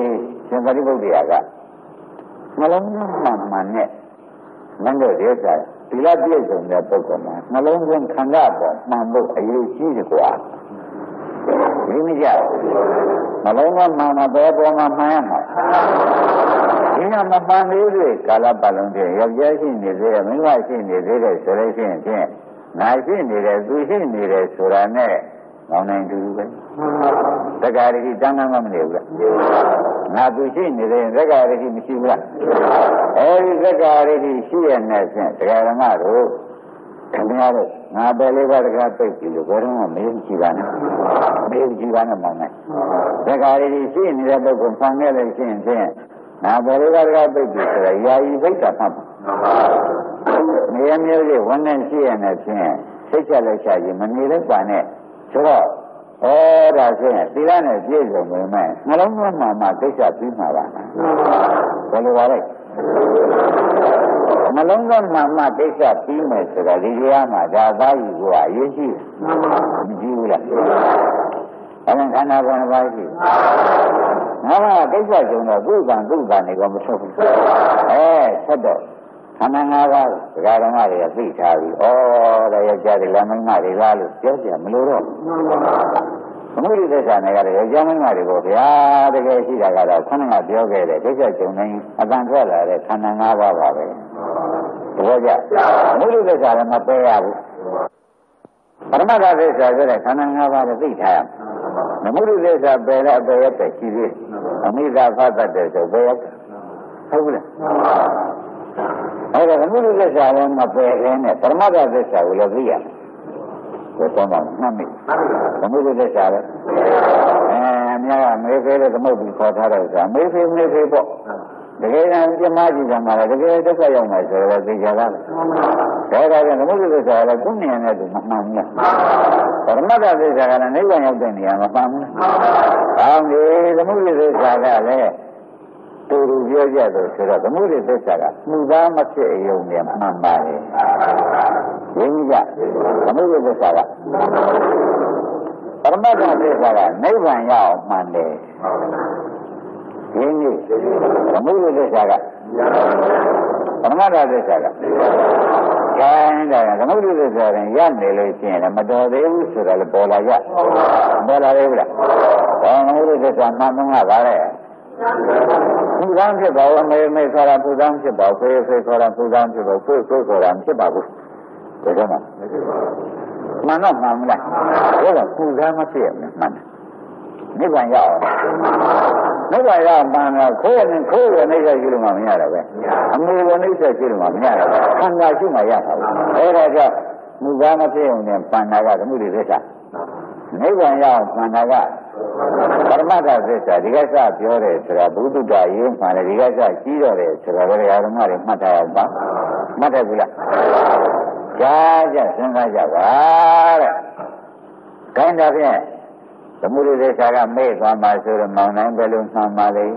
ရှင်သာရိပုတ္တရာကနှလုံးသွင်းမှန်မှန်နဲ့မင်းတို့ဒီဥစ္စာဒီလားပြည့်စုံတဲ့ပုဂ္ဂိုလ်မှာနှလုံးသွင်းခန္ဓာပေါ်မှန်ဖို့အရေးကြီးတယ်ကွာဒီမကြနှလုံးသွင်းမှန်မှာဘယ်ပေါ်မှာမှန်ရမှာဒီကမမှန်သေးသေးကာလပတ်လုံးတည်းယောက်ျားရှိနေသေးတယ်မိန်းမရှိနေသေးတယ်ဆိုလို့ရှိရင်ဖြင့်ငါရှိနေတယ်သူရှိနေတယ်ဆိုတာနဲ့ကောင်းနိုင်တူပဲတက္ကရာတိတန်းတန်းမနေဘူးလားငါသူရှိနေတယ်တက္ကရာတိမရှိဘူးလားအဲဒီတက္ကရာတိရှိရတဲ့ဖြင့်တရားဓမ္မတို့ခင်ဗျားတို့ငါပဲလေးပါးတကားပိတ်ပြီလို့ဘယ်တော့မှမေးကြည့်ပါနဲ့မေးကြည့်ပါနဲ့မောင်နဲ့တက္ကရာတိရှိနေတဲ့ပုဂ္ဂိုလ်ဖန်ခဲ့လို့ရှိရင်ဖြင့်ငါပဲလေးပါးတကားပိတ်ပြီဆိုတော့ယာယီပိတ်တာမှတ်ပါနေရမျိုးလေးဝန်နဲ့ရှိရတဲ့ဖြင့်စိတ်ချလက်ချကြီးမနေလိုက်ပါနဲ့ဆိုတော့ဩဒါဆိုရင်သီလနဲ့ပြည့်စုံပေမဲ့နှလုံးသွင်းမှမှသိစ္စာပြီးမှာပါဘယ်လိုပါလဲနှလုံးသွင်းမှမှသိစ္စာပြီးမယ်ဆိုတော့ဒီတရားမှာဒါသားယူကိုအရေးကြီးမကြည့်ဘူးလားအဲ့ဒါခန္ဓာကောယ်ပါရှိငါကသိစ္စာကျုံတော့သူ့ကံသူ့ကံနေတော့မထွက်ဘူးအဲဆက်တော့ခန္ဓာ၅ပါးဒကာဓမ္မတွေကသိထားပြီ။ဩဒါရကြတယ်လည်းမင်းမတွေလားလို့ပြောကြမလို့တော့။သမုဒိသစ္စာနဲ့ရတယ်ရကြမင်းမတွေပေါ့ဗျာတကယ်ရှိတာကတော့ခဏကပြောခဲ့တယ်ဒိဋ္ဌကျုံနေအတန်ထွက်လာတဲ့ခန္ဓာ၅ပါးပါပဲ။တကယ်ကြသမုဒိသစ္စာလည်းမပယ်ရဘူး။ပရမတ္ထသစ္စာဆိုတဲ့ခန္ဓာ၅ပါးကိုသိထားရမယ်။သမုဒိသစ္စာပယ်တော့ပယ်ရတဲ့ရှိသေး။အမိသာဖတ်တတ်တယ်ဆိုပယ်ရဟုတ်ဘူးလား။အဲ့ဒါသမုဒိသစ္စာလည်းမပယ်ခဲနဲ့ပရမတ္ထသစ္စာကိုလည်းသိရမယ်။ဘယ်တော့မှမှတ်မိသမုဒိသစ္စာလည်းအဲအများကမေဖေးတဲ့သမုဒ္ဒိခေါ်ထားတဲ့ဥစ္စာမေဖေးမေဖေးပေါ့တကယ်တမ်းပြမကြည့်ကြမှာလည်းတကယ်ဒုက္ခရောက်မယ်ဆိုတော့သိကြတာလေဒါကြတဲ့သမုဒိသစ္စာလည်းကိုယ်ဉာဏ်နဲ့သူမမှန်ဘူးလားပရမတ္ထသစ္စာကလည်းနိဗ္ဗာန်ရောက်တဲ့နေရာမှာမှန်ဘူးလားအောင်းဒီသမုဒိသစ္စာကလည်းတူတူပြောကြတယ်ဆိုတော့သမုဒိသစ္စာကမှုသားမဖြစ်အယုံနဲ့မှန်ပါလေရင်းကြသမုဒိသစ္စာကပရမတ္ထသစ္စာကနိဗ္ဗာန်ရောက်မှန်တယ်ရင်းကြီးသမုဒိသစ္စာကပရမတ္ထသစ္စာကခိုင်းတယ်သမုဒိသစ္စာရင်ရနေလို့ရှိရင်မတော်သေးဘူးဆိုတော့ပေါ်လာရပေါ်လာသေးဘူးလားဘာသမုဒိသစ္စာမှန်မှန်ကပါလေဘုရားဖြစ်ပါဦးမေမေဆိုတာဘုရားဖြစ်ပါဖေးဖေးဆိုတာဘုရားဖြစ်ပါဖေးဖေးဆိုတာဖြစ်ပါဘူးဘယ်တော့မှမှန်တော့မှန်မလားဒါကဘုရားမဖြစ်ဘူးမှန်တယ်နိဗ္ဗာန်ရအောင်နိဗ္ဗာန်ရမှန်တော့ခိုးရင်ခိုးရနေရရှိလို့မှမရတော့ပဲအမေကိုနေဆက်ရှိလို့မှမရတော့ခန္ဓာရှိမှရတာအဲဒါကြောင့်ဘုရားမဖြစ်အောင်နဲ့ပန္နာကသမုဒိသစ္စာနိဗ္ဗာန်ရအောင်ပန္နာကပရမတ္ထသစ္စာဒီကစပြောတယ်ဆိုတာဘုဒ္ဓတာရေးမှလည်းဒီကစကြီးတော့တယ်ဆိုတာဘယ်ရာဓမ္မတွေမှတ်ထားအောင်ပါမှတ်တယ်ဘူးလားကြားကြစဉ်းစားကြပါတဲ့ခိုင်းတာဖြင့်သမုဒိသစ္စာကမေ့သွားမှာဆိုတော့မောင်နိုင်ပဲလို့မှန်ပါလေ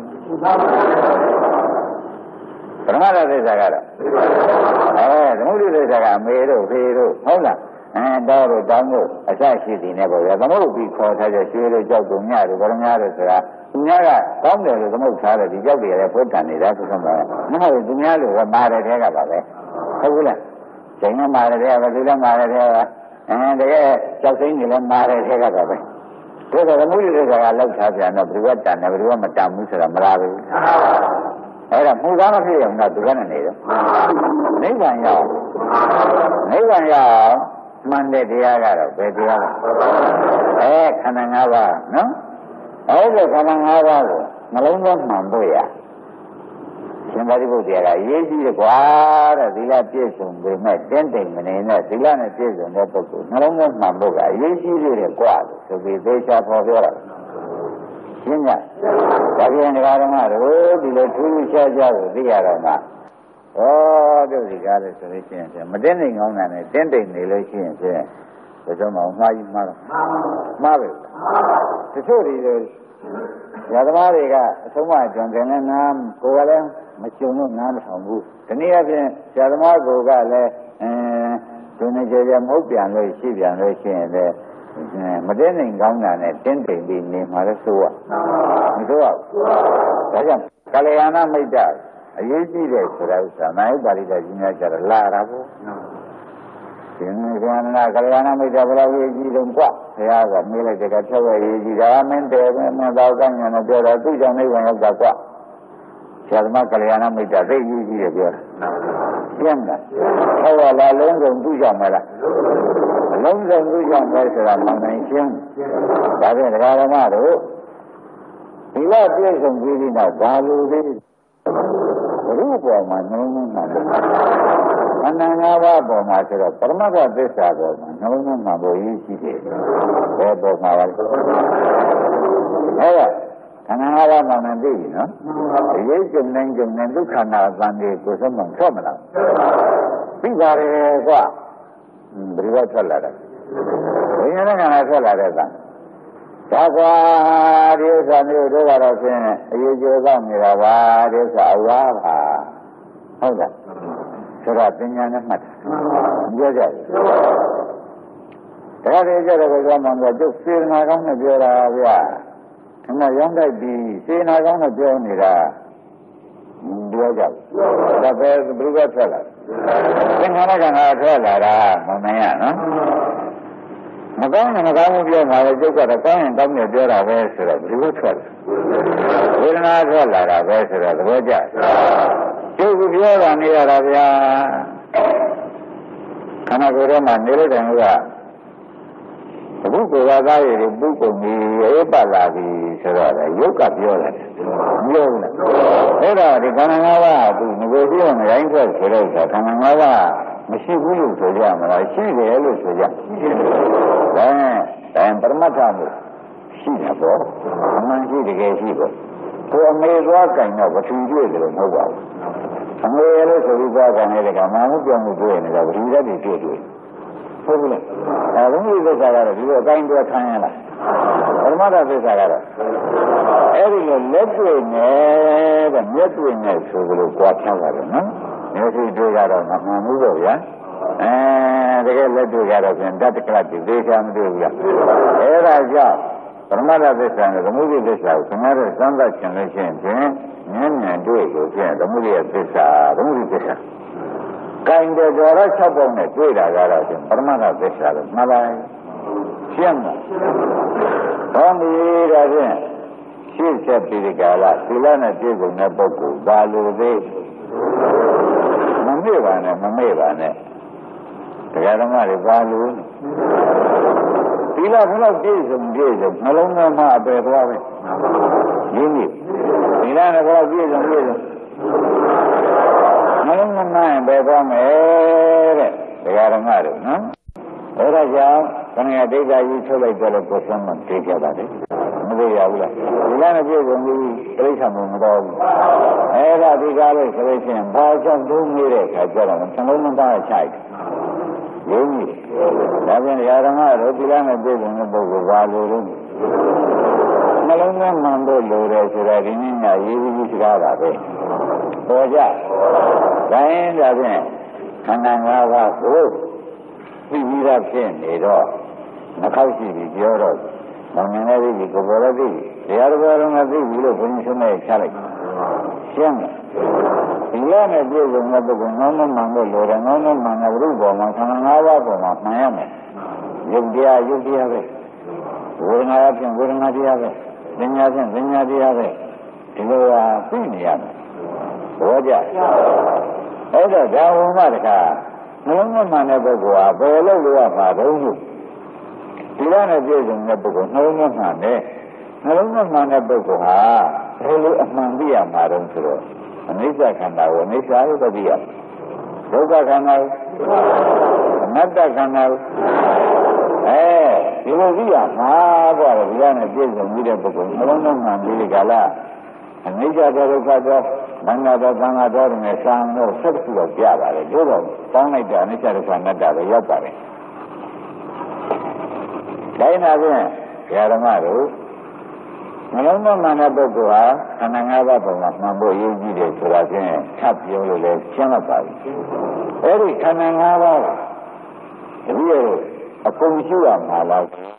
ပရမတ္ထသစ္စာကတော့အဲသမုဒိသစ္စာကမေတို့ဖေတို့ဟုတ်လားအဲတော့တော့တောင်းလို့အစရှိသည်နဲ့ပေါ့ဗျာသမုဒ္ဒပြီးခေါ်ထားတဲ့ရွှေတို့ကြောက်တို့ညတို့ဗရမများတို့ဆိုတာသူများကကောင်းတယ်လို့သမုဒ္ဒထားတယ်ဒီကြောက်တွေလည်းဖွင့်တယ်နေတာဆိုတော့မဟုတ်သူများလို့မာတယ်တဲ့ကပါပဲဟုတ်ဘူးလားဇိမ်ကမာတယ်တဲ့ကပဲသူလည်းမာတယ်တဲ့ကအဲတကယ်ကြောက်စိမ့်နေလည်းမာတယ်တဲ့ကပါပဲဒါဆိုသမုဒ္ဒတွေကလောက်ထားပြန်တော့ဘယ်သူကတန်တယ်ဘယ်သူကမတန်ဘူးဆိုတာမလားဘူးအဲ့ဒါမှုသားမဖြစ်အောင်တော့သူကနဲ့နေတော့နိဗ္ဗာန်ရောက်နိဗ္ဗာန်ရောက်မှန်တဲ့တရားကတော့ဘယ်တရားလဲအဲခန္ဓာ၅ပါးနော်အဲ့ဒီခန္ဓာ၅ပါးကိုနှလုံးသွင်းမှန်ဖို့ရရှင်သာရိပုတ္တရာကရေးကြည့်တယ်ကွာတဲ့သီလပြည့်စုံပေမဲ့တင်းတိမ်မနေနဲ့သီလနဲ့ပြည့်စုံတဲ့ပုဂ္ဂိုလ်နှလုံးသွင်းမှန်ဖို့ကအရေးကြီးတယ်ကွာဆိုပြီးသေချာပေါ်ပြောတာရှင်းညဒါပြန်ဒကာဓမ္မတို့ဒီလိုထူးထူးခြားခြားကိုသိရတော့မှဩတို့ဒီကားလို့ဆိုလို့ရှိရင်မတင်းတိမ်ကောင်းတာနဲ့တင်းတိမ်နေလို့ရှိရင်ဖြင့်ဘယ်တော့မှမှားကြီးမှားတော့မှားပဲတချို့ဒီလိုရာသမားတွေကအဆုံးမကြံကြံနဲ့နားကိုယ်ကလည်းမကျုံလို့နားမထောင်ဘူးဒီနည်းအားဖြင့်ရာသမားကိုယ်ကလည်းအဲဒီနေ့ကြကြမဟုတ်ပြန်လို့ရှိပြန်လို့ရှိရင်လည်းမတင်းနိုင်ကောင်းတာနဲ့တင်းတိမ်ပြီးနေမှာလဲဆိုရမဆိုရဒါကြောင့်ကာလယာနာမိတ်တအရေးကြီးတယ်ဆိုတာဥစ္စာနာယပါဠိတော်ကြီးများကြတော့လာတာပေါ့ဒီနေ့ကနာကာလယာနာမိတ်တဘယ်လိုရေးကြီးတော့ကွာဘုရားကမေးလိုက်တဲ့ကထက်ဝဲရေးကြီးဒါမင်းတယ်မင်းတော့ကောင်းညာနဲ့ပြောတော့သူ့ကြောင့်နိဗ္ဗာန်ရောက်တာကွာဆရာသမားကာလယာနာမိတ်တသိကြီးကြီးတယ်ပြောတာပြင်းလားဟောလာလုံးစုံသူ့ကြောင့်မလားအလုံးစုံသူ့ကြောင့်ပဲဆိုတာမှန်တယ်ရှင်းဒါဖြင့်ဒကာဓမ္မတို့ဒီလောက်ပြည့်စုံပြီးပြီးတော့ဘာလို့လဲဘုရုပေါ်မှာနှလုံးသွင်းမှာလဲအနန္တဘာပေါ်မှာဆိုတော့ပရမတ္ထသစ္စာပေါ်မှာနှလုံးသွင်းမှာပေါ်ရေးရှိတယ်ဘယ်ပေါ်မှာလဲဟုတ်ကဲ့ခန္ဓာ၅ပါးမှန်မှန်သိပြီနော်အရေးကျုံနိုင်ကျုံနိုင်ဒုက္ခနာအပန်းတွေကိုယ်ဆုံးမထွက်မလားသိပါတယ်ကွာဘယ်လိုထွက်လာတာဝိညာဉ်နဲ့ခန္ဓာထွက်လာတဲ့ကဒါကွာဒီဥစ္စာမျိုးတို့ကတော့ဖြင့်အရေးကျိုးကောင်းနေတာပါဒီဥစ္စာအဝါပါဟုတ်လားဆိုတော့ပညာနဲ့မှတ်ပြောကြတယ်ဒါကြတဲ့ကြတဲ့ကောမှန်တော့ကျုပ်စေနာကောင်းနဲ့ပြောတာဗျာခဏရောင်းတိုက်ပြီးစေနာကောင်းနဲ့ပြောနေတာပြောကြတယ်ဒါပဲဘယ်လိုထွက်လာသင်္ခါရကံကထွက်လာတာမမင်းရနော်မကောင်းရင်မကောင်းဘူးပြောမှာလေကျုပ်ကတော့ကောင်းရင်ကောင်းတယ်ပြောတာပဲဆိုတော့ဘယ်လိုထွက်လဲဝေဒနာထွက်လာတာပဲဆိုတော့သဘောကျကျုပ်ကပြောတာနေရတာဗျာခန္ဓာကိုယ်ထဲမှာနေလို့တယ်ကအခုကိုယ်ကသားရည်ပုဂ္ဂိုလ်ကြီးရေးပတ်လာပြီဆိုတော့လေယုတ်ကပြောတယ်ပြောဘူးလားအဲ့တော့ဒီခန္ဓာ၅ပါးကသူငကိုကြည့်အောင်ရိုင်းထွက်ဆိုတော့ခန္ဓာ၅ပါးမရှိဘူးလို့ဆိုကြမလားရှိတယ်လို့ဆိုကြဒါနဲ့ပရမတ္ထလို့ရှိတာပေါ့အမှန်ရှိတကယ်ရှိပေါ့ကိုအမေသွားကြင်တော့ပထူတွေ့တယ်လို့မဟုတ်ပါဘူးအမေလို့ဆိုပြီးသွားကြတယ်ကမာမှုပြောင်းမှုတွေ့နေတာပထူရက်တွေတွေ့တွေ့ဟုတ်ဘူးလားအဲဘုရားသစ္စာကတော့ဒီလိုအတိုင်းတွဲခံရလားပရမတ္ထသစ္စာကတော့အဲ့ဒီလိုလက်တွေ့နဲ့တဲ့မျက်တွေ့နဲ့ဆိုလို့ကြွားချပါတယ်နော်မျက်စိတွေ့ကတော့မမှန်ဘူးပေါ့ဗျာအဲတကယ်လက်တွေ့ကတော့ပြန်တတ်တကလတ်ဒီသေးချာမတွေ့ဘူးလားအဲ့ဒါကြောင့်ပရမတ္ထသစ္စာနဲ့သမုဒိသစ္စာကိုခင်ဗျားတို့စမ်းသပ်ခြင်းလို့ရှိရင်ဖြင့်ဉာဏ်ဉာဏ်တွေ့လို့ဖြင့်သမုဒိယသစ္စာသမုဒိသစ္စာကံတဲ့တော်ရ၆ပုံနဲ့တွေ့တာကတော့ဖြင့်ပရမတ္ထသစ္စာလို့မှတ်လိုက်ရှင်းမလားဟောဒီဒါဖြင့်ရှင်းချက်ပြီးဒီကလာသီလနဲ့ပြည့်စုံတဲ့ပုဂ္ဂိုလ်ဘာလို့သေးမမေ့ပါနဲ့မမေ့ပါနဲ့တရားဓမ္မတွေဘာလို့သီလဘယ်လောက်ပြည့်စုံပြည့်စုံနှလုံးသားမှာအပယ်သွားပဲရင်းကြီးသီလနဲ့ဘယ်လောက်ပြည့်စုံပြည့်စုံနှလုံးသားမှာအပယ်သွားမယ်တဲ့တရားဓမ္မတွေနော်အဲ့ဒါကြောင့်ခဏဒိဋ္ဌာကြီးထုတ်လိုက်တော့ကိုယ်ဆုံးမသိကြပါနဲ့မသိရဘူးလားဒီလားနဲ့ပြည့်စုံပြီးပြိဿံမတော်ဘူးအဲ့ဒါဒီကားလို့ဆိုလို့ရှိရင်ဘာကြောင့်သုံးနေတဲ့အခါကျတော့နှလုံးမသားချိုက်ရင်းကြီးဒါပြန်ဓမ္မတို့ဒီလားနဲ့ပြည့်စုံတဲ့ပုဂ္ဂိုလ်ဘာလို့လဲနှလုံးသားမှန်ဖို့လိုတယ်ဆိုတာဒီနည်းညာရေးပြီးစကားပါပဲပေါ်ကြဒါရင်ဒါဖြင့်ခန္ဓာ၅ပါးကိုသိပြီးသားဖြစ်နေတော့နှခောက်ရှိပြီးပြောတော့မောင်ငယ်လေးကြီးကိုပေါ်ရသိတရားတော်တော်နဲ့သိပြီလို့ဘုန်းကြီးဆုံးနဲ့ချလိုက်ရှင်းတယ်ဒီလိုနဲ့ပြည့်စုံတဲ့ပုဂ္ဂိုလ်ငေါင်းမမှန်လို့လိုတယ်ငေါင်းမမှန်တဲ့ဘုရုပေါ်မှာခန္ဓာ၅ပါးပေါ်မှာမှန်ရမယ်ယုတ်တရားယုတ်တရားပဲဝေဒနာဖြင့်ဝေဒနာတရားပဲပညာဖြင့်ပညာတရားပဲဒီလိုဟာသိနေရမယ်ဘောကြအဲ့တော့ဒါဝမတခါနှလုံးမမှန်တဲ့ပုဂ္ဂိုလ်ဟာဘယ်လို့လို့ရမှာတုံးလို့ဒီလိုနဲ့ပြည့်စုံတဲ့ပုဂ္ဂိုလ်နှလုံးမမှန်တဲ့နှလုံးမမှန်တဲ့ပုဂ္ဂိုလ်ဟာဘယ်လိုအမှန်သိရမှာတုံးဆိုတော့အနိစ္စခန္ဓာကိုအနိစ္စလို့သိရဒုက္ခခန္ဓာကိုအနတ္တခန္ဓာကိုအဲဒီလိုသိရမှာပေါ့လေဒီလိုနဲ့ပြည့်စုံပြီးတဲ့ပုဂ္ဂိုလ်နှလုံးမမှန်ပြီးဒီကလာအနိစ္စဒုက္ခတော့မင်္ဂလာတော့သံဃာတော်တွေနဲ့ဆံတော့ဆက်ပြီးတော့ပြပါတယ်တို့တော့တောင်းလိုက်တာအနိစ္စဒုက္ခအနတ္တပဲရောက်ပါတယ်တိုင်းနာဖြင့်ဓမ္မတို့နှလုံးသွင်းမှန်တဲ့ပုဂ္ဂိုလ်ဟာခန္ဓာ၅ပါးပုံမှာမှန်ဖို့ရည်ကြီးတယ်ဆိုတာဖြင့်ထပ်ပြောလို့လည်းရှင်းတော့ပါပြီအဲ့ဒီခန္ဓာ၅ပါးကတပည့်ရဲ့အကုန်ရှိရမှာလား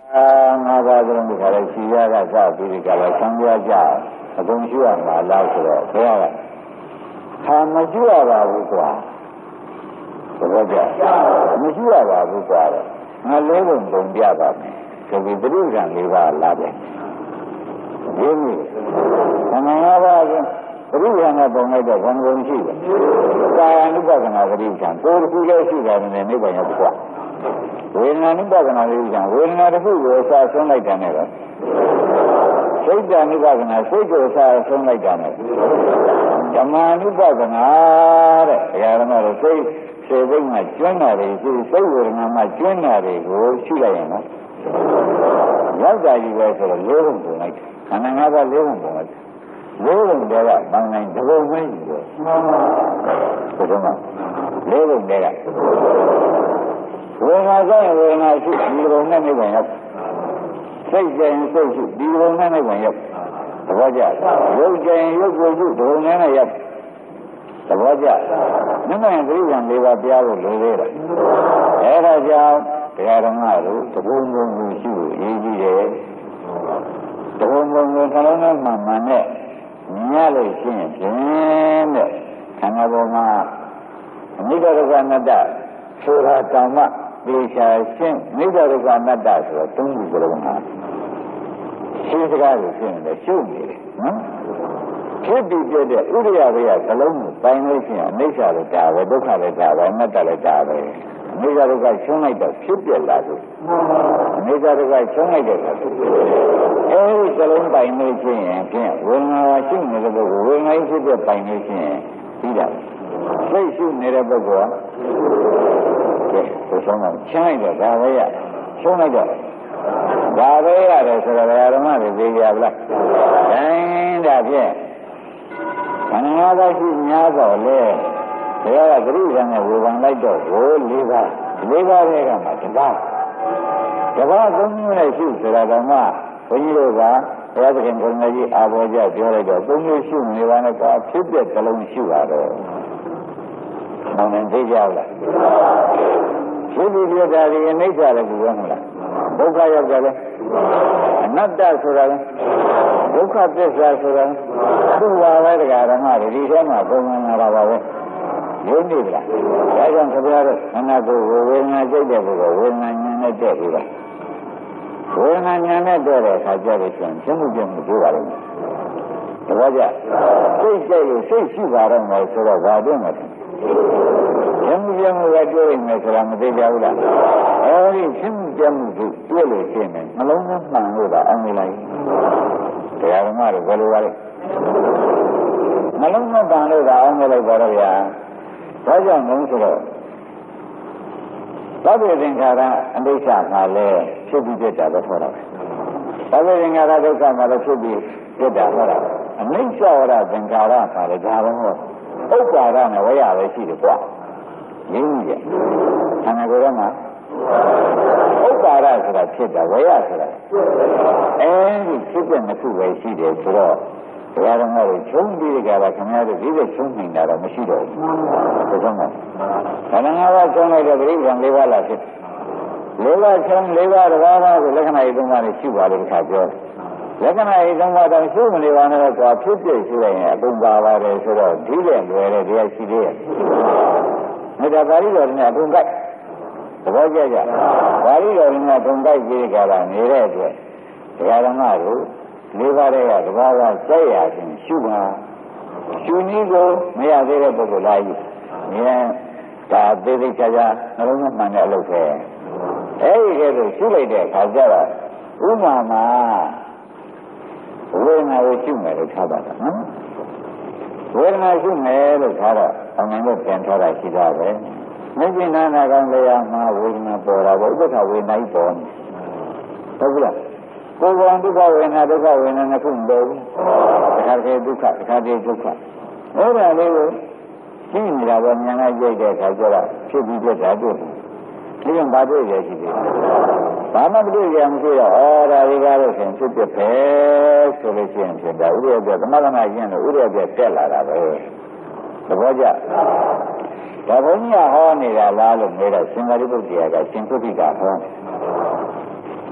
ငါးပါးသလုံးဒီခါလေးရှိရကစပြီးဒီကလာဆံပြကြအကုန်ရှိရမှာလားဆိုတော့ဘုရားကဟာမရှိရပါဘူးကွာသဘောကျမရှိရပါဘူးကွာတော့ငါလေးပုံပုံပြပါမယ်ဆိုပြီးသတိကံလေးပါလာတယ်ဒီလိုခန္ဓာငါးပါးကသတိကံကပုံလိုက်တော့ဘယ်လိုရှိလဲကာယ ानु ပဒနာသတိကံကိုယ်တစ်ခုလေးရှိတာနဲ့နိဗ္ဗာန်ရောက်ကွာဝေဒနာ ानु ပဒနာသတိကံဝေဒနာတစ်ခုကိုစာဆုံးလိုက်တာနဲ့ပဲစိတ် ानु ပဒနာစိတ်ကိုစာဆုံးလိုက်တာနဲ့ဓမ္မ ानु ပဒနာတဲ့ဘုရားဓမ္မတို့စိတ်စေဘိတ်မှာကျွမ်းတာတွေစိတ်ဝေဒနာမှာကျွမ်းတာတွေကိုရှိလိုက်ရင်နော်ရောက်တာကြီးပဲဆိုတော့လေးပုံပုံလိုက်ခန္ဓာငါးပါးလေးပုံပုံလိုက်လေးပုံတည်းကပေါင်းနိုင်တစ်ပုံပဲရှိတယ်ဘုရားကလေးပုံတည်းကဝေဒနာကြောင့်ဝေဒနာရှိဒီပုံနဲ့နိဗ္ဗာန်ရောက်စိတ်ကြရင်စိတ်ရှိဒီပုံနဲ့နိဗ္ဗာန်ရောက်သဘောကျရုပ်ကြရင်ရုပ်ကိုရှိဒီပုံနဲ့ရောက်သဘောကျနိဗ္ဗာန်ပြိယံလေးပါးပြဖို့လိုသေးတယ်အဲဒါကြောင့်ဘုရားဓမ္မတို့တပုံပုံကိုရှိဖို့အရေးကြီးတယ်တပုံပုံကိုနှလုံးသားမှန်မှန်နဲ့မြင်ရလို့ရှိရင်ဖြင့်တဲ့ခန္ဓာပေါ်မှာအနိစ္စဒုက္ခအနတ္တဆိုတာတောင်မှသေချာရှင်းအနိစ္စဒုက္ခအနတ္တဆိုတော့သုံးခုစလုံးဟာရှင်းစကားကိုရှင်းတယ်ရှုပ်နေတယ်နော်ဖြစ်ပြီးပြတဲ့ဥရိယဘေယဇလုံးကိုပိုင်လို့ရှိရင်အနိစ္စလည်းဒါပဲဒုက္ခလည်းဒါပဲအနတ္တလည်းဒါပဲအနိစ္စဒုက္ခရှင်းလိုက်တော့ဖြစ်ပြလာလို့အနိစ္စဒုက္ခရှင်းလိုက်တဲ့အခါအဲဒီဇလုံးပိုင်လို့ရှိရင်ဖြင့်ဝေဒနာရှိနေတဲ့ပုဂ္ဂိုလ်ဝေဒနာဖြစ်တဲ့ပိုင်လို့ရှိရင်ပြီးတာစိတ်ရှိနေတဲ့ပုဂ္ဂိုလ်ကဲဘုရားကရှင်းလိုက်တော့ဒါပဲရရှင်းလိုက်တော့ဒါပဲရတယ်ဆိုတော့ဓမ္မတွေသိကြပါလားအဲဒါဖြင့်ခန္ဓာငါးပါးရှိများတော့လေဘုရားကသတိရနဲ့ဝေဖန်လိုက်တော့ဟိုလေးပါးလေးပါးတွေကမှတပါးတပါးသုံးမျိုးနဲ့ရှိဆိုတာကမှဘုန်းကြီးတို့ကဘုရားသခင်ကိုယ်တော်ကြီးအာဘောကြပြောလိုက်တော့သုံးမျိုးရှိနေပါနဲ့ကဖြစ်တဲ့ကလုံးရှိပါတော့မောင်နေသိကြလားဖြစ်ပြီးပြတာဒီအနိစ္စလည်းဘူးရောမလားဒုက္ခရောက်ကြတယ်အနတ္တဆိုတာလည်းဒုက္ခသစ္စာဆိုတာသူ့ဘာပဲတရားဓမ္မတွေဒီထဲမှာပုံမှန်လာတာပါပဲယုံနေကြလားဒါကြောင့်ခင်ဗျားတို့အနာကိုဝေဒနာစိတ်တဲ့ဘုရားဝေဒနာဉာဏ်နဲ့တက်ပြီလားဝေဒနာဉာဏ်နဲ့တက်တဲ့အခါကျတော့ကျန်ကျမှုကျမှုပြောပါလိမ့်မယ်တပည့်ကြစိတ်ကြိုက်လို့စိတ်ရှိပါတော့မယ်ဆိုတော့ဘာတွင်းမှာကျမှုကျမှုကပြောရမယ်ဆိုတာမသိကြဘူးလားအဲဒီကျမှုကျမှုကိုတွေ့လို့ရှိရင်နှလုံးသားမှန်လို့သာအောင်နေလိုက်တရားဓမ္မတွေဘယ်လိုပါလဲနှလုံးသားမှန်လို့သာအောင်နေလိုက်ပါတော့ဗျာဒါကြောင့်လုံးဆိုတော့သဗ္ဗေသင်္ခါရအနိစ္စမှာလည်းဖြစ်ပြီးပြတာပဲခေါ်တာပဲသဗ္ဗေသင်္ခါရဒုက္ခမှာလည်းဖြစ်ပြီးပြတာခေါ်တာအနိစ္စဝရသင်္ခါရမှာလည်းဒါပဲဟောဥပ္ပါဒနဲ့ဝရပဲရှိတယ်ကွာရင်းကြီးတယ်ခန္ဓာကိုယ်ကမှာဥပ္ပါဒဆိုတာဖြစ်တာဝရဆိုတာအဲဒီဖြစ်တဲ့နှစ်ခုပဲရှိတယ်ဆိုတော့ဘုရားတော်ကချုံးပြီးကြတာခင်ဗျားတို့ဒီလိုချုံးနေတာတော့မရှိတော့ဘူးဘယ်ဆုံးမလဲခန္ဓာငါးပါးချုံးလိုက်တဲ့ပြိဋ္ဌာန်၄ပါးလားဖြစ်၄ပါးချုံး၄ပါးတစ်ပါးပါးကိုလက္ခဏာရေးသုံးပါးနဲ့ရှိပါလို့ခါပြောလက္ခဏာရေးသုံးပါးတော့ရှိမနေပါနဲ့တော့ကွာဖြစ်ဖြစ်ရှိလိုက်ရင်အကုန်ပါပါတယ်ဆိုတော့ဒီတဲ့လွယ်တဲ့တရားရှိသေးရဲ့မေတ္တာပါဠိတော်နဲ့အကုန်ကြိုက်သဘောကျကြပါဠိတော်နဲ့အကုန်ကြိုက်ပြီးကြတာနေတဲ့အတွက်ဘုရားတော်ကတို့လေးပါးတဲ့ကတဘာဝကြိုက်ရခြင်းရှုပါရှုနည်းကိုမရသေးတဲ့ပုဂ္ဂိုလ်လာကြီးဉာဏ်ဒါသေးသေးချာချာနှလုံးသားမှန်တဲ့အလုပ်ပဲအဲဒီကဲဆိုရှုလိုက်တဲ့အခါကျတော့ဥမာမှာဝေဒနာကိုရှုမယ်လို့ထားပါတော့နော်ဝေဒနာရှုမယ်လို့ထားတော့အမှန်တော့ပြန်ထားတာရှိတာပဲမကျင်နာနာကောင်လည်းမှာဝေဒနာပေါ်တာပေါ့ဥပ္ပခဝေဒနာကြီးပေါ်နေဟုတ်ပြီလားကိုယ်ကဒုက္ခဝေဒနာဒုက္ခဝေဒနာနှစ်ခုမပေါ်ဘူးတခါတည်းဒုက္ခတခါတည်းဒုက္ခအဲ့ဒါလေးကိုသိနေတာပဲဉာဏ်နဲ့ကြိတ်တဲ့အခါကျတော့ဖြစ်ပြီးပြတ်တာတွေ့တယ်ဒီကဘာတွေ့ရရှိသေးလဲဘာမှမတွေ့ရမရှိတော့ဩဒါတွေကတော့ရှင်ဖြစ်ဖြစ်ပဲဆိုလို့ရှိရင်ဖြစ်တာဥရိယပြသမဂနာရှင်းလို့ဥရိယပြတက်လာတာပဲသဘောကျဒါဘုန်းကြီးကဟောနေတာလားလို့မေးတော့ရှင်သာရိပုတ္တရာကရှင်ပုဒ္ဓိကဟော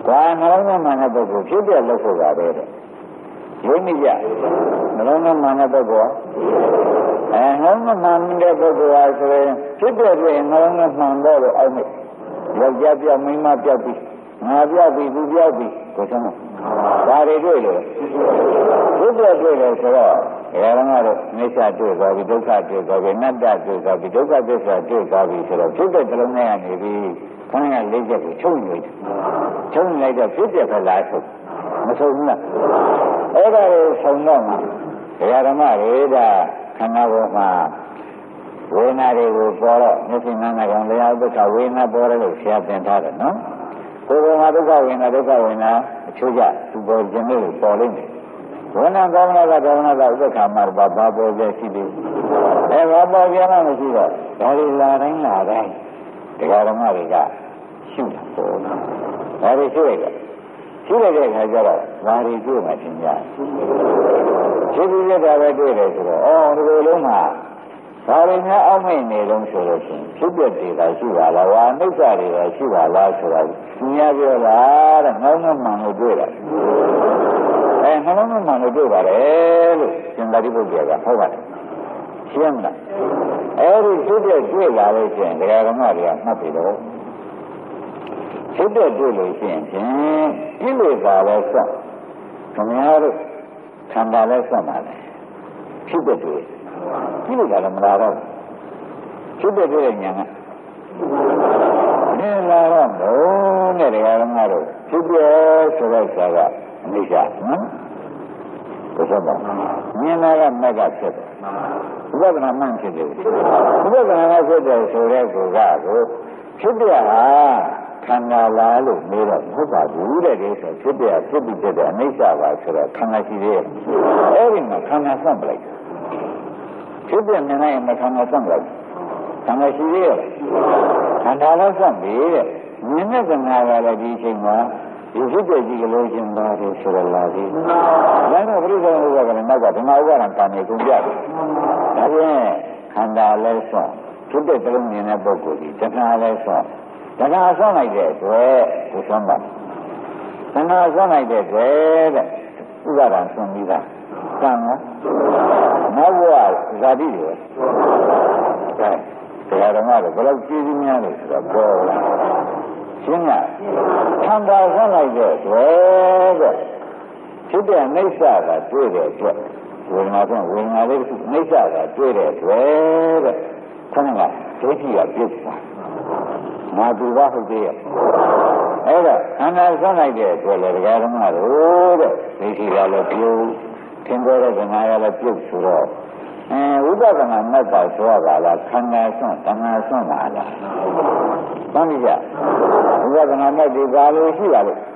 ဘာနှလုံးသားမှန်တဲ့ပုဂ္ဂိုလ်ဖြစ်ပြလို့ဆိုပါပဲတဲ့ရင်းမိကြနှလုံးသားမှန်တဲ့ပုဂ္ဂိုလ်အဲနှလုံးသားမှန်တဲ့ပုဂ္ဂိုလ်ဟာဆိုရင်ဖြစ်ပြပြနှလုံးသားမှန်တော့လို့အောက်မိယောက်ျားပြောက်မိန်းမပြောက်ပြီးငါပြောက်ပြီးသူပြောက်ပြီးကိုယ်ဆုံးဒါတွေတွေ့လို့ဖြစ်ပြတွေ့တယ်ဆိုတော့ဘယ်တော့မှတော့အိဋ္ဌတွေ့သွားပြီဒုက္ခတွေ့သွားပြီအနတ္တတွေ့သွားပြီဒုက္ခသစ္စာတွေ့သွားပြီဆိုတော့ဖြစ်တဲ့တလုံးနဲ့ကနေပြီးခဏကလေးချက်ကိုချုပ်နေတယ်ချုပ်နေလိုက်တော့ဖြစ်တဲ့ခါလားဆုံးမဆုံးဘူးလားအဲ့ဒါကိုဆုံးတော့မှဘုရားဓမ္မတွေဒါခန္ဓာပေါ်မှာဝေဒနာတွေကိုပေါ်တော့မျက်စိနားနာကောင်လျှောက်ဒုက္ခဝေဒနာပေါ်တယ်လို့ဆရာသင်ထားတယ်နော်ကိုယ်ကဒုက္ခဝေဒနာဒုက္ခဝေဒနာအချို့ကြသူပေါ်ခြင်းလို့ပေါ်လိမ့်မယ်ဝေဒနာကောင်းတာကကောင်းတာကဥပ္ပခါမှာဘာပေါ်ကြရှိသေးအဲဘာပေါ်ကြမှမရှိတော့ဒါတွေလာတိုင်းလာတိုင်းတရားဓမ္မတွေကရှုတာပေါ်ဒါတွေရှုလိုက်တယ်ရှုလိုက်တဲ့အခါကျတော့ဘာတွေတွေ့မှသင်ကြရှုပြီးရတာပဲတွေ့တယ်ဆိုတော့အော်ဒီလိုလုံးမှာဘာတွေများအောက်မိတ်နေလုံးဆိုလို့ရှိရင်ဖြစ်ပျက်တွေကရှိပါလားဝါနှုတ်ကြတွေကရှိပါလားဆိုတာသူများပြောတာတဲ့ငေါင်းငမှန်လို့တွေ့တာအဲငေါင်းငမှန်လို့တွေ့ပါတယ်လို့ရှင်သာရိပုတ္တရာကဟောပါတယ်ရှင်းမလားအဲဒီဖြစ်ပျက်တွေ့လာလို့ရှိရင်ဒကာဓမ္မတွေကမှတ်ပြီတော့ဖြစ်ပျက်တွေ့လို့ရှိရင်ဖြင့်ကိလေသာလည်းဆက်ခင်ဗျားတို့ခန္ဓာလည်းဆက်ပါလေဖြစ်ပျက်တွေ့ကိလေသာလည်းမလာတော့ဖြစ်တဲ့တွေ့တဲ့ဉာဏ်ကနည်းလာတော့ဘုံနဲ့တရားဓမ္မတို့ဖြစ်ပြဆိုတဲ့ဆရာကအနိစ္စနော်ဘုရားပါဉာဏ်လာကမက်ကဖြစ်တယ်ဝိပဿနာမှန်ဖြစ်တယ်ဝိပဿနာကဖြစ်တယ်ဆိုတဲ့ကိုကကိုဖြစ်ပြဟာခန္ဓာလားလို့မေးတော့မဟုတ်ပါဘူးတဲ့ဒီဆိုဖြစ်ပြဖြစ်ပြီးဖြစ်တဲ့အနိစ္စပါဆိုတော့ခန္ဓာရှိသေးတယ်အဲ့ဒီမှာခန္ဓာဆက်ပလိုက်ဖြစ်ပြနေနိုင်မခန္ဓာဆက်ပလိုက်ခန္ဓာရှိသေးရဲ့ခန္ဓာလည်းဆက်ပြီတဲ့ဉာဏ်နဲ့ကနာကလည်းဒီအချိန်မှာဒီဖြစ်ပြကြည့်လို့ရှင်ပါတယ်ဆိုရလာပြီ။ဒါတော့ပြိဿဥပ္ပါကလည်းနောက်ကဓမ္မဥပါဒံကံနေကုန်ကြတယ်။ဒါဖြင့်ခန္ဓာလည်းဆော့ဖြစ်တဲ့တလုံးမြင်တဲ့ပုဂ္ဂိုလ်ကြီးတဏှာလည်းဆော့တဏှာဆော့လိုက်တဲ့အတွက်ကိုဆုံးပါတဏှာဆော့လိုက်တဲ့အတွက်တဲ့ဥပါဒံဆွန်ပြီးသားကံရောနောက်ဘဝဇာတိတွေပဲတရားဓမ္မတွေဘယ်လောက်ကြီးကြီးများလဲဆိုတော့ပေါ်လာရှင်းလားခန္ဓာဆက်လိုက်တဲ့အတွက်တဲ့ဖြစ်တဲ့အိဋ္ဌာကတွေ့တဲ့အတွက်ဝေဒနာဆိုဝေဒနာလေးအိဋ္ဌာကတွေ့တဲ့အတွက်တဲ့ခဏကဒိဋ္ဌိကပြည့်သွားငါသူကဟုတ်သေးရဲ့အဲ့ဒါခန္ဓာဆက်လိုက်တဲ့အတွက်လေတရားဓမ္မတို့တဲ့ဒိဋ္ဌိကလည်းပြုသင်္ဘောတဲ့ကနာရလည်းပြုတ်ဆိုတော့အဲဝိပဿနာမဲ့တာဆိုရပါလားခန္ဓာဆွန့်တဏှာဆွန့်ပါလားသိပြီကြဝိပဿနာမဲ့ဒီပါလို့ရှိပါလို့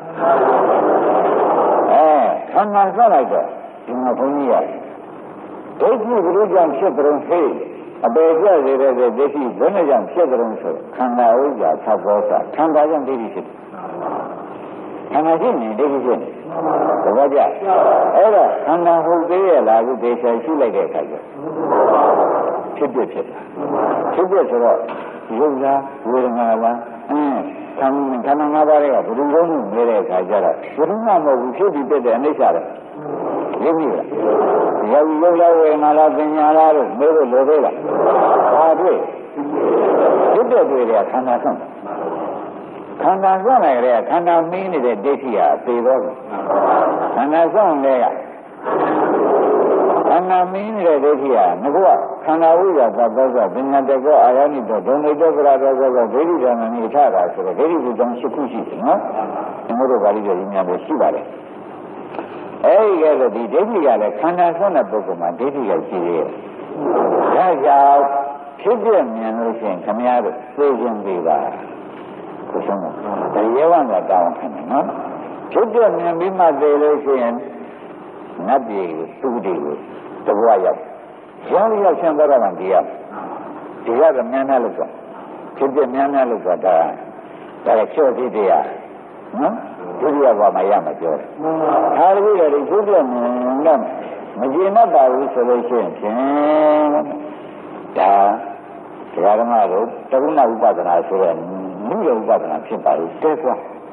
အဲခန္ဓာဆွန့်လိုက်တော့ဒီမှာဘုန်းကြီးရဒိဋ္ဌိဘုရားကြောင့်ဖြစ်တဲ့ဟေးအပေပြည့်စေတဲ့ဒိဋ္ဌိဘယ်နဲ့ကြောင့်ဖြစ်တဲ့ဆိုခန္ဓာဥစ္စာသဘောစာခန္ဓာကြောင့်ဒိဋ္ဌိဖြစ်ခန္ဓာရှိနေဒိဋ္ဌိဖြစ်နေသဘောကျအဲ့တော့ခန္ဓာဟုတ်သေးရဲ့လားခုဒေချာရှိလိုက်တဲ့အခါကျဖြစ်ဖြစ်ဖြစ်တာဖြစ်ဖြစ်ဆိုတော့ရုပ်လားဝေဒနာလားအင်းခန္ဓာခန္ဓာ၅ပါးတွေကဘယ်လိုလုံးလို့နေတဲ့အခါကျတော့ဘယ်သူမှမဟုတ်ဘူးဖြစ်ပြီးပြတဲ့အနိစ္စပဲရုပ်ကြီးလားရုပ်ရုပ်လားဝေဒနာလားပညာလားလို့မေးလို့လိုသေးလားဟာတွေ့ဖြစ်တဲ့တွေ့တဲ့ခန္ဓာဆုံးခန္ဓာဆောင်လိုက်တဲ့ခန္ဓာမင်းနေတဲ့ဒိဋ္ဌိဟာသေတော့ခန္ဓာဆောင်တဲ့ကခန္ဓာမင်းနေတဲ့ဒိဋ္ဌိဟာငါကခန္ဓာဝိဇ္ဇာသဘောကပညာတကောအာရဏိတောဒုံမိတောကရာတောကဒိဋ္ဌိဓမ္မနိထတာဆိုတော့ဒိဋ္ဌိကိုကြောင့်ရှစ်ခုရှိတယ်နော်ဒီလိုပါဠိတော်ကြီးများလည်းရှိပါတယ်အဲဒီကဲဆိုဒီဒိဋ္ဌိကလည်းခန္ဓာဆောင်တဲ့ပုဂ္ဂိုလ်မှာဒိဋ္ဌိကရှိသေးရဲ့ဒါကြောင့်ဖြစ်ပြမြင်လို့ရှိရင်ခမည်းတော်သိခြင်းသေးပါကိုဆုံးတယ်ရေဝံကတောင်းခံတယ်နော်ဖြစ်ပြမြင်ပြီးမှသိလို့ရှိရင်နတ်ပြည်ကိုသူ့ဒီကိုတဘွားရောက်ရောင်းရောက်ဆင်းသွားတော့မှဒီရဒီရကမြန်မြန်လို့ဆိုဖြစ်ပြမြန်မြန်လို့ဆိုတာဒါလည်းချော့သေးတယ်ရနော်ဒုတိယဘဝမှာရမှာပြောတယ်ဒါတည်းကဒီဖြစ်ပြမြင်တော့မကျေနပ်ပါဘူးဆိုလို့ရှိရင်ဖြင့်ဒါတရားဓမ္မတို့တက္ကနာဥပဒနာဆိုတဲ့မြုပ်ရဥပဒနာဖြစ်ပါလို့တဲသွား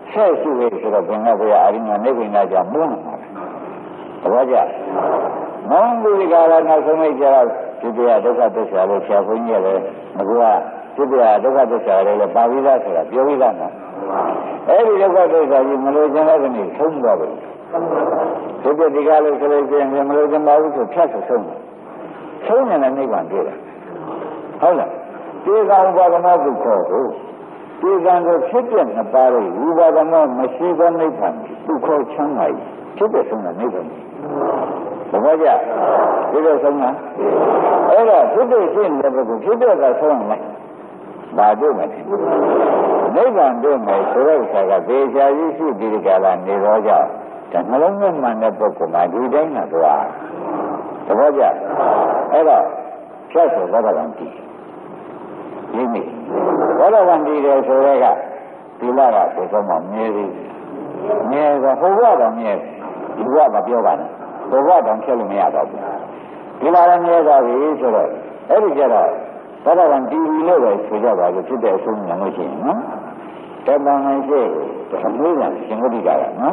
ဆက်ရှိရဆိုတော့ဘင်္ဂဘုရားအရိညာနိဗ္ဗာန်ကြောင့်မွန်းလာတယ်တပည့်ကြမောင်လူကလည်းနောက်ဆုံးလိုက်ကြတော့ဒီတရားဒုက္ခသစ္စာလို့ဆရာဘုန်းကြီးလည်းငါကဒီတရားဒုက္ခသစ္စာလည်းပါဠိသားဆိုတာပြောပြီးသားနော်အဲ့ဒီဒုက္ခသစ္စာကြီးမလို့ခြင်းတဲ့နေ့ဆုံးသွားပြီဒီပြဒီကလို့ဆိုလို့ရှိရင်မလို့ခြင်းပါဘူးဆိုဖြတ်ဆိုဆုံးတယ်ဆုံးနေတဲ့နိဗ္ဗာန်တွေ့တယ်ဟုတ်လားဒီကံဘာဝနာကိုခေါ်ကိုဒီကံကိုဖြစ်ပြနှစ်ပါးလို့ဝိပါဒနာမရှိသောနိဗ္ဗာန်သူခေါ်ချမ်းသာကြီးဖြစ်တဲ့ဆုံးတဲ့နိဗ္ဗာန်ဘယ်မှာကြဒီလိုဆုံးတာအဲ့တော့ဖြစ်တဲ့ရှင်းတဲ့ဘက်ကဖြစ်တဲ့ကဆုံးလိုက်ဘာတို့မလဲနိဗ္ဗာန်တို့မယ်ဆိုတဲ့အခါကဒေချာကြီးရှိဒီကလာနေတော့ကြောင့်ဒါနှလုံးသွင်းမှန်တဲ့ပုဂ္ဂိုလ်မှာဒီတိုင်းနဲ့သွားသဘောကျအဲ့တော့ဖြတ်ဆိုသောတာပန်တည်ဒီနေ့သောတာပန်တည်တယ်ဆိုတော့ကဒီလာကဘယ်တော့မှမြဲသေးမြဲဆိုဟိုဘတော့မြဲဒီဘကမပြောပါနဲ့ဟိုဘတော့ဖြတ်လို့မရတော့ဘူးဒီလာလည်းမြဲသွားပြီဆိုတော့အဲ့ဒီကျတော့သောတာပန်တည်ပြီလို့ပဲဆိုကြပါလို့ဖြစ်တဲ့အဆုံးဉာဏ်လို့ရှိရင်နော်တမန်နိုင်ရှိအမှုဉာဏ်ရှင်ဝိဒိကကနော်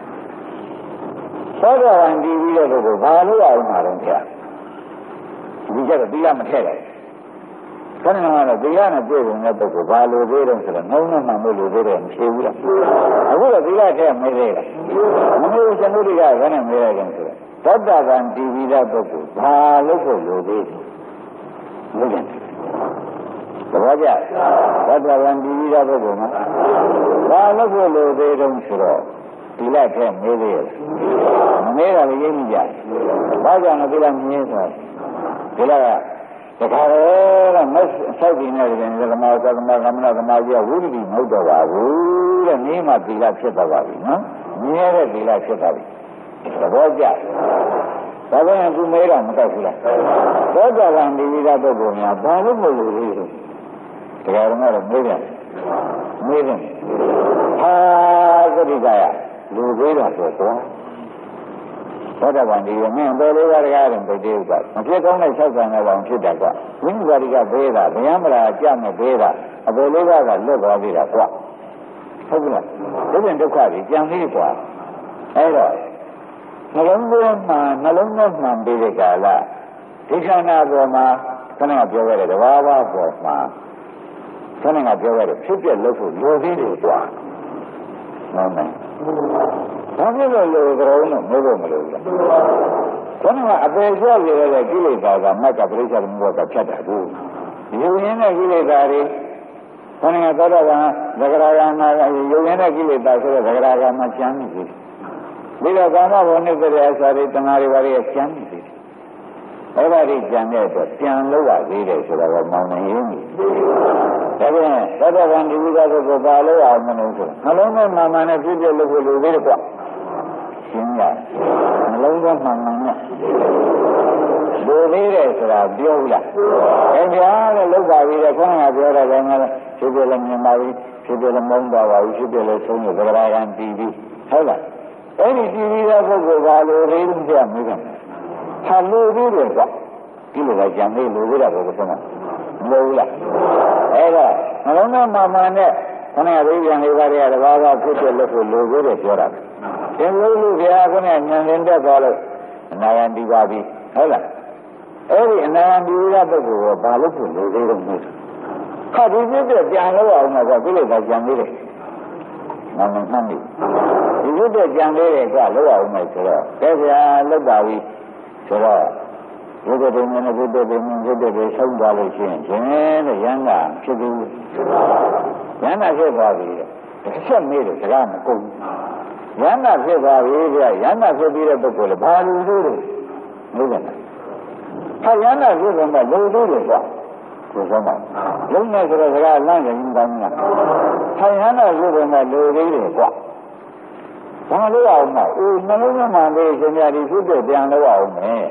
သောတာပန်တည်ပြီးတဲ့ပုဂ္ဂိုလ်ဘာလို့အောင်မှာတော့ကြာဒီကျတော့သီလမထည့်လိုက်ခဏကတော့သီလနဲ့ပြည့်စုံတဲ့ပုဂ္ဂိုလ်ဘာလို့သေးတယ်ဆိုတော့ငုံနဲ့မှမလို့သေးတယ်မဖြေဘူးလားအခုတော့သီလထည့်မေးသေးတယ်မမေးဘူးရှင်ဝိဒိကကလည်းမေးရတယ်ဆိုတော့သောတာပန်တည်ပြီးတဲ့ပုဂ္ဂိုလ်ဘာလို့ဖို့လို့သေးတယ်ဟုတ်တယ်သဘောကျသောတာပန်တည်ပြီးတဲ့ပုဂ္ဂိုလ်မှာဘာလို့ဖို့လို့သေးတယ်ဆိုတော့သီလထည့်မေးသေးတယ်မမေးတာလည်းရင်းကြဘာကြောင့်လဲသီလမြင်ဆိုဒီလကတခါတော့မဆောက်ပြီးနေတယ်ဓမ္မသသမကမ္မနာသမားကြီးကဝိရိယမဟုတ်တော့ပါဘူးတဲ့နည်းမှသီလဖြစ်သွားပါပြီနော်မြင်ရတဲ့သီလဖြစ်သွားပြီသဘောကျဒါပေမဲ့သူမေးတော့မတတ်ဘူးလားသောတာပန်ဒီဝိဒပုဂ္ဂိုလ်များဘာလို့မလို့လဲဆိုတရားတော်ကတော့မေးတယ်မေးတယ်ဟာသတိကရလူသေးတာဆိုတော့သောတာပန်ဒီရမင်းတော်လေးပါးတရားရင်ပြည့်ဥပ္ပါမဖြစ်ကောင်းတဲ့၆ဆံတဲ့ကောင်ဖြစ်တယ်ကွာဝိညာဉ်ကဘေးတာဗျာမလားကြမဲ့ဘေးတာအပေါ်လေးပါးကလွတ်သွားသေးတာကွာဟုတ်ပြီလားဒီပြင်ဒုက္ခကြီးကြံသေးကွာအဲ့တော့နှလုံးသွင်းမှနှလုံးသွင်းမှပြီးတဲ့ကာလဒီခန္ဓာပေါ်မှာခဏကပြောခဲ့တဲ့တဘာဝပေါ်မှာခဏကပြောခဲ့တဲ့ဖြစ်ပြလို့ဖို့လိုသေးတယ်ကွာဟုတ်မယ်ဘာဖြစ်လို့လိုကြုံလို့မလို့မလို့လဲခဏကအပေလျှော့ရတဲ့ကိလေသာကမက်ကပရိစ္ဆေသမုပ္ပါဒ်ဖြတ်တာကိုယူရင်းတဲ့ကိလေသာတွေခဏကသောတာပန်သဂရဂါမယူရင်းတဲ့ကိလေသာဆိုတော့သဂရဂါမကျမ်းနေပြီဒီတော့ကာမဘုံနဲ့ကြတဲ့အစာတွေတဏှာတွေဘာတွေကျမ်းနေပြီအဲ့ဒါတွေကျန်တဲ့အတွက်ပြန်လို့ရသေးတယ်ဆိုတော့မောင်နေရင်းကြီးဒါပြန်သောတာပန်ဒီဝိသကိုပါလို့အောင်မလို့ဆိုနှလုံးသွင်းမှန်မှန်နဲ့ပြည့်ပြည့်လို့လို့သေးတယ်ကွရှင်းရနှလုံးသွင်းမှန်မှန်နဲ့လိုသေးတယ်ဆိုတာပြောဘူးလားအဲကြာလည်းလောက်ပါပြီလေခေါင်းကပြောတာကလည်းဖြစ်ပြလည်းမြင်ပါပြီဖြစ်ပြလည်းမုန်းပါပါဘူးဖြစ်ပြလည်းဆုံးရသဂရဂံတည်ပြီးဟုတ်လားအဲ့ဒီတည်ပြီးတဲ့ပုဂ္ဂိုလ်ကလိုသေးလို့ပြမေးတယ်ဟာလိုသေးတယ်ကွဒီလိုကကြံသေးလိုသေးတာကိုဆိုတော့မလိုဘူးလားအဲ့တော့နှလုံးသားမှမှန်နဲ့ခဏရိပ်ပြန်လေးပါးတွေကတဘာဝဖြစ်ပြလို့ဆိုလိုသေးတယ်ပြောတာသင်လို့လူဘုရားကနဲ့ဉာဏ်သင်တတ်သွားလို့အနာဂံဒီပါပြီဟုတ်လားအဲ့ဒီအနာဂံဒီရပုဂ္ဂိုလ်ကဘာလို့ဖြစ်လိုသေးတော့မဟုတ်ခါဒီဖြစ်တဲ့ကြံလို့အောင်မှာကဒီလိုကကြံသေးတယ်မှန်မှန်မှန်ပြီဒီဖြစ်တဲ့ကြံသေးတယ်ကလောက်အောင်မယ်ဆိုတော့တဲ့ဗျာလောက်ပါပြီဆိုတော့ဘုဒ္ဓဘုရားနဲ့ဘုဒ္ဓဘုရားဘုဒ္ဓဘုရားဆုံးသွားလို့ရှိရင်ရှင်တဲ့ရဟန္တာဖြစ်သူရဟန္တာဖြစ်သွားပြီတစ်ချက်မေးတယ်စကားမကုန်ရဟန္တာဖြစ်သွားပြီဗျာရဟန္တာဖြစ်ပြီးတဲ့ပုဂ္ဂိုလ်လည်းဘာလူလို့လဲမဟုတ်ဘူးဟာရဟန္တာဖြစ်တော့မှလူလို့လေကွာဆိုစမ်းပါလုံးနဲ့ဆိုတော့စကားလမ်းကြရင်ကောင်းလားဟာရဟန္တာဖြစ်တော့မှလူသေးတယ်ကွာဘာလို့အောင်မအေးနှလုံးသွင်းမှလေးရှင်များဒီဖြစ်တဲ့ပြန်လို့အောင်မယ်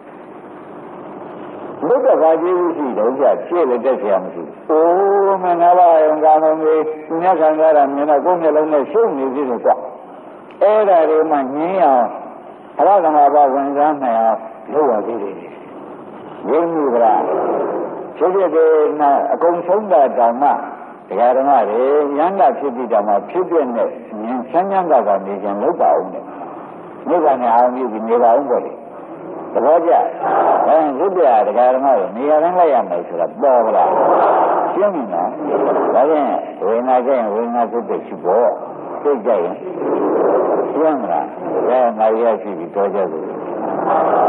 ဘုဒ္ဓဘာသာကြီးရှိတော့ကြဖြည့်လက်တက်ဆရာမရှိဘူး။အိုးမနာပါယံကာမမေသူများခံရတာမြင်တော့ကိုယ်မျက်လုံးနဲ့ရှုပ်နေပြီလို့ကွာ။အဲ့ဒါတွေမှငင်းအောင်ဘဝကမ္ဘာဘဝင်စားနိုင်အောင်လုပ်ရသေးတယ်။ရင်းမှုကဖြစ်ဖြစ်တဲ့နာအကုန်ဆုံးတာတောင်မှတရားဓမ္မတွေယန္တာဖြစ်ပြီးတော့မှဖြစ်ပြတဲ့ဉာဏ်ချမ်းသာတာကနေခြင်းလုပ်ပါဦးနဲ့နိဗ္ဗာန်နဲ့အာရုံပြုပြီးနေပါဦးပေါ့လေသဘောကျအဲရုပ်တရားတရားဓမ္မတွေနေရာတိုင်းလိုက်ရမယ်ဆိုတာပေါ်ပါလားရှင်းပြီနော်ဒါဖြင့်ဝေဒနာကြရင်ဝေဒနာစိတ်တွေရှိပေါ်စိတ်ကြရင်ရှင်းမလားအဲနာရီရရှိပြီးတော့ကြတယ်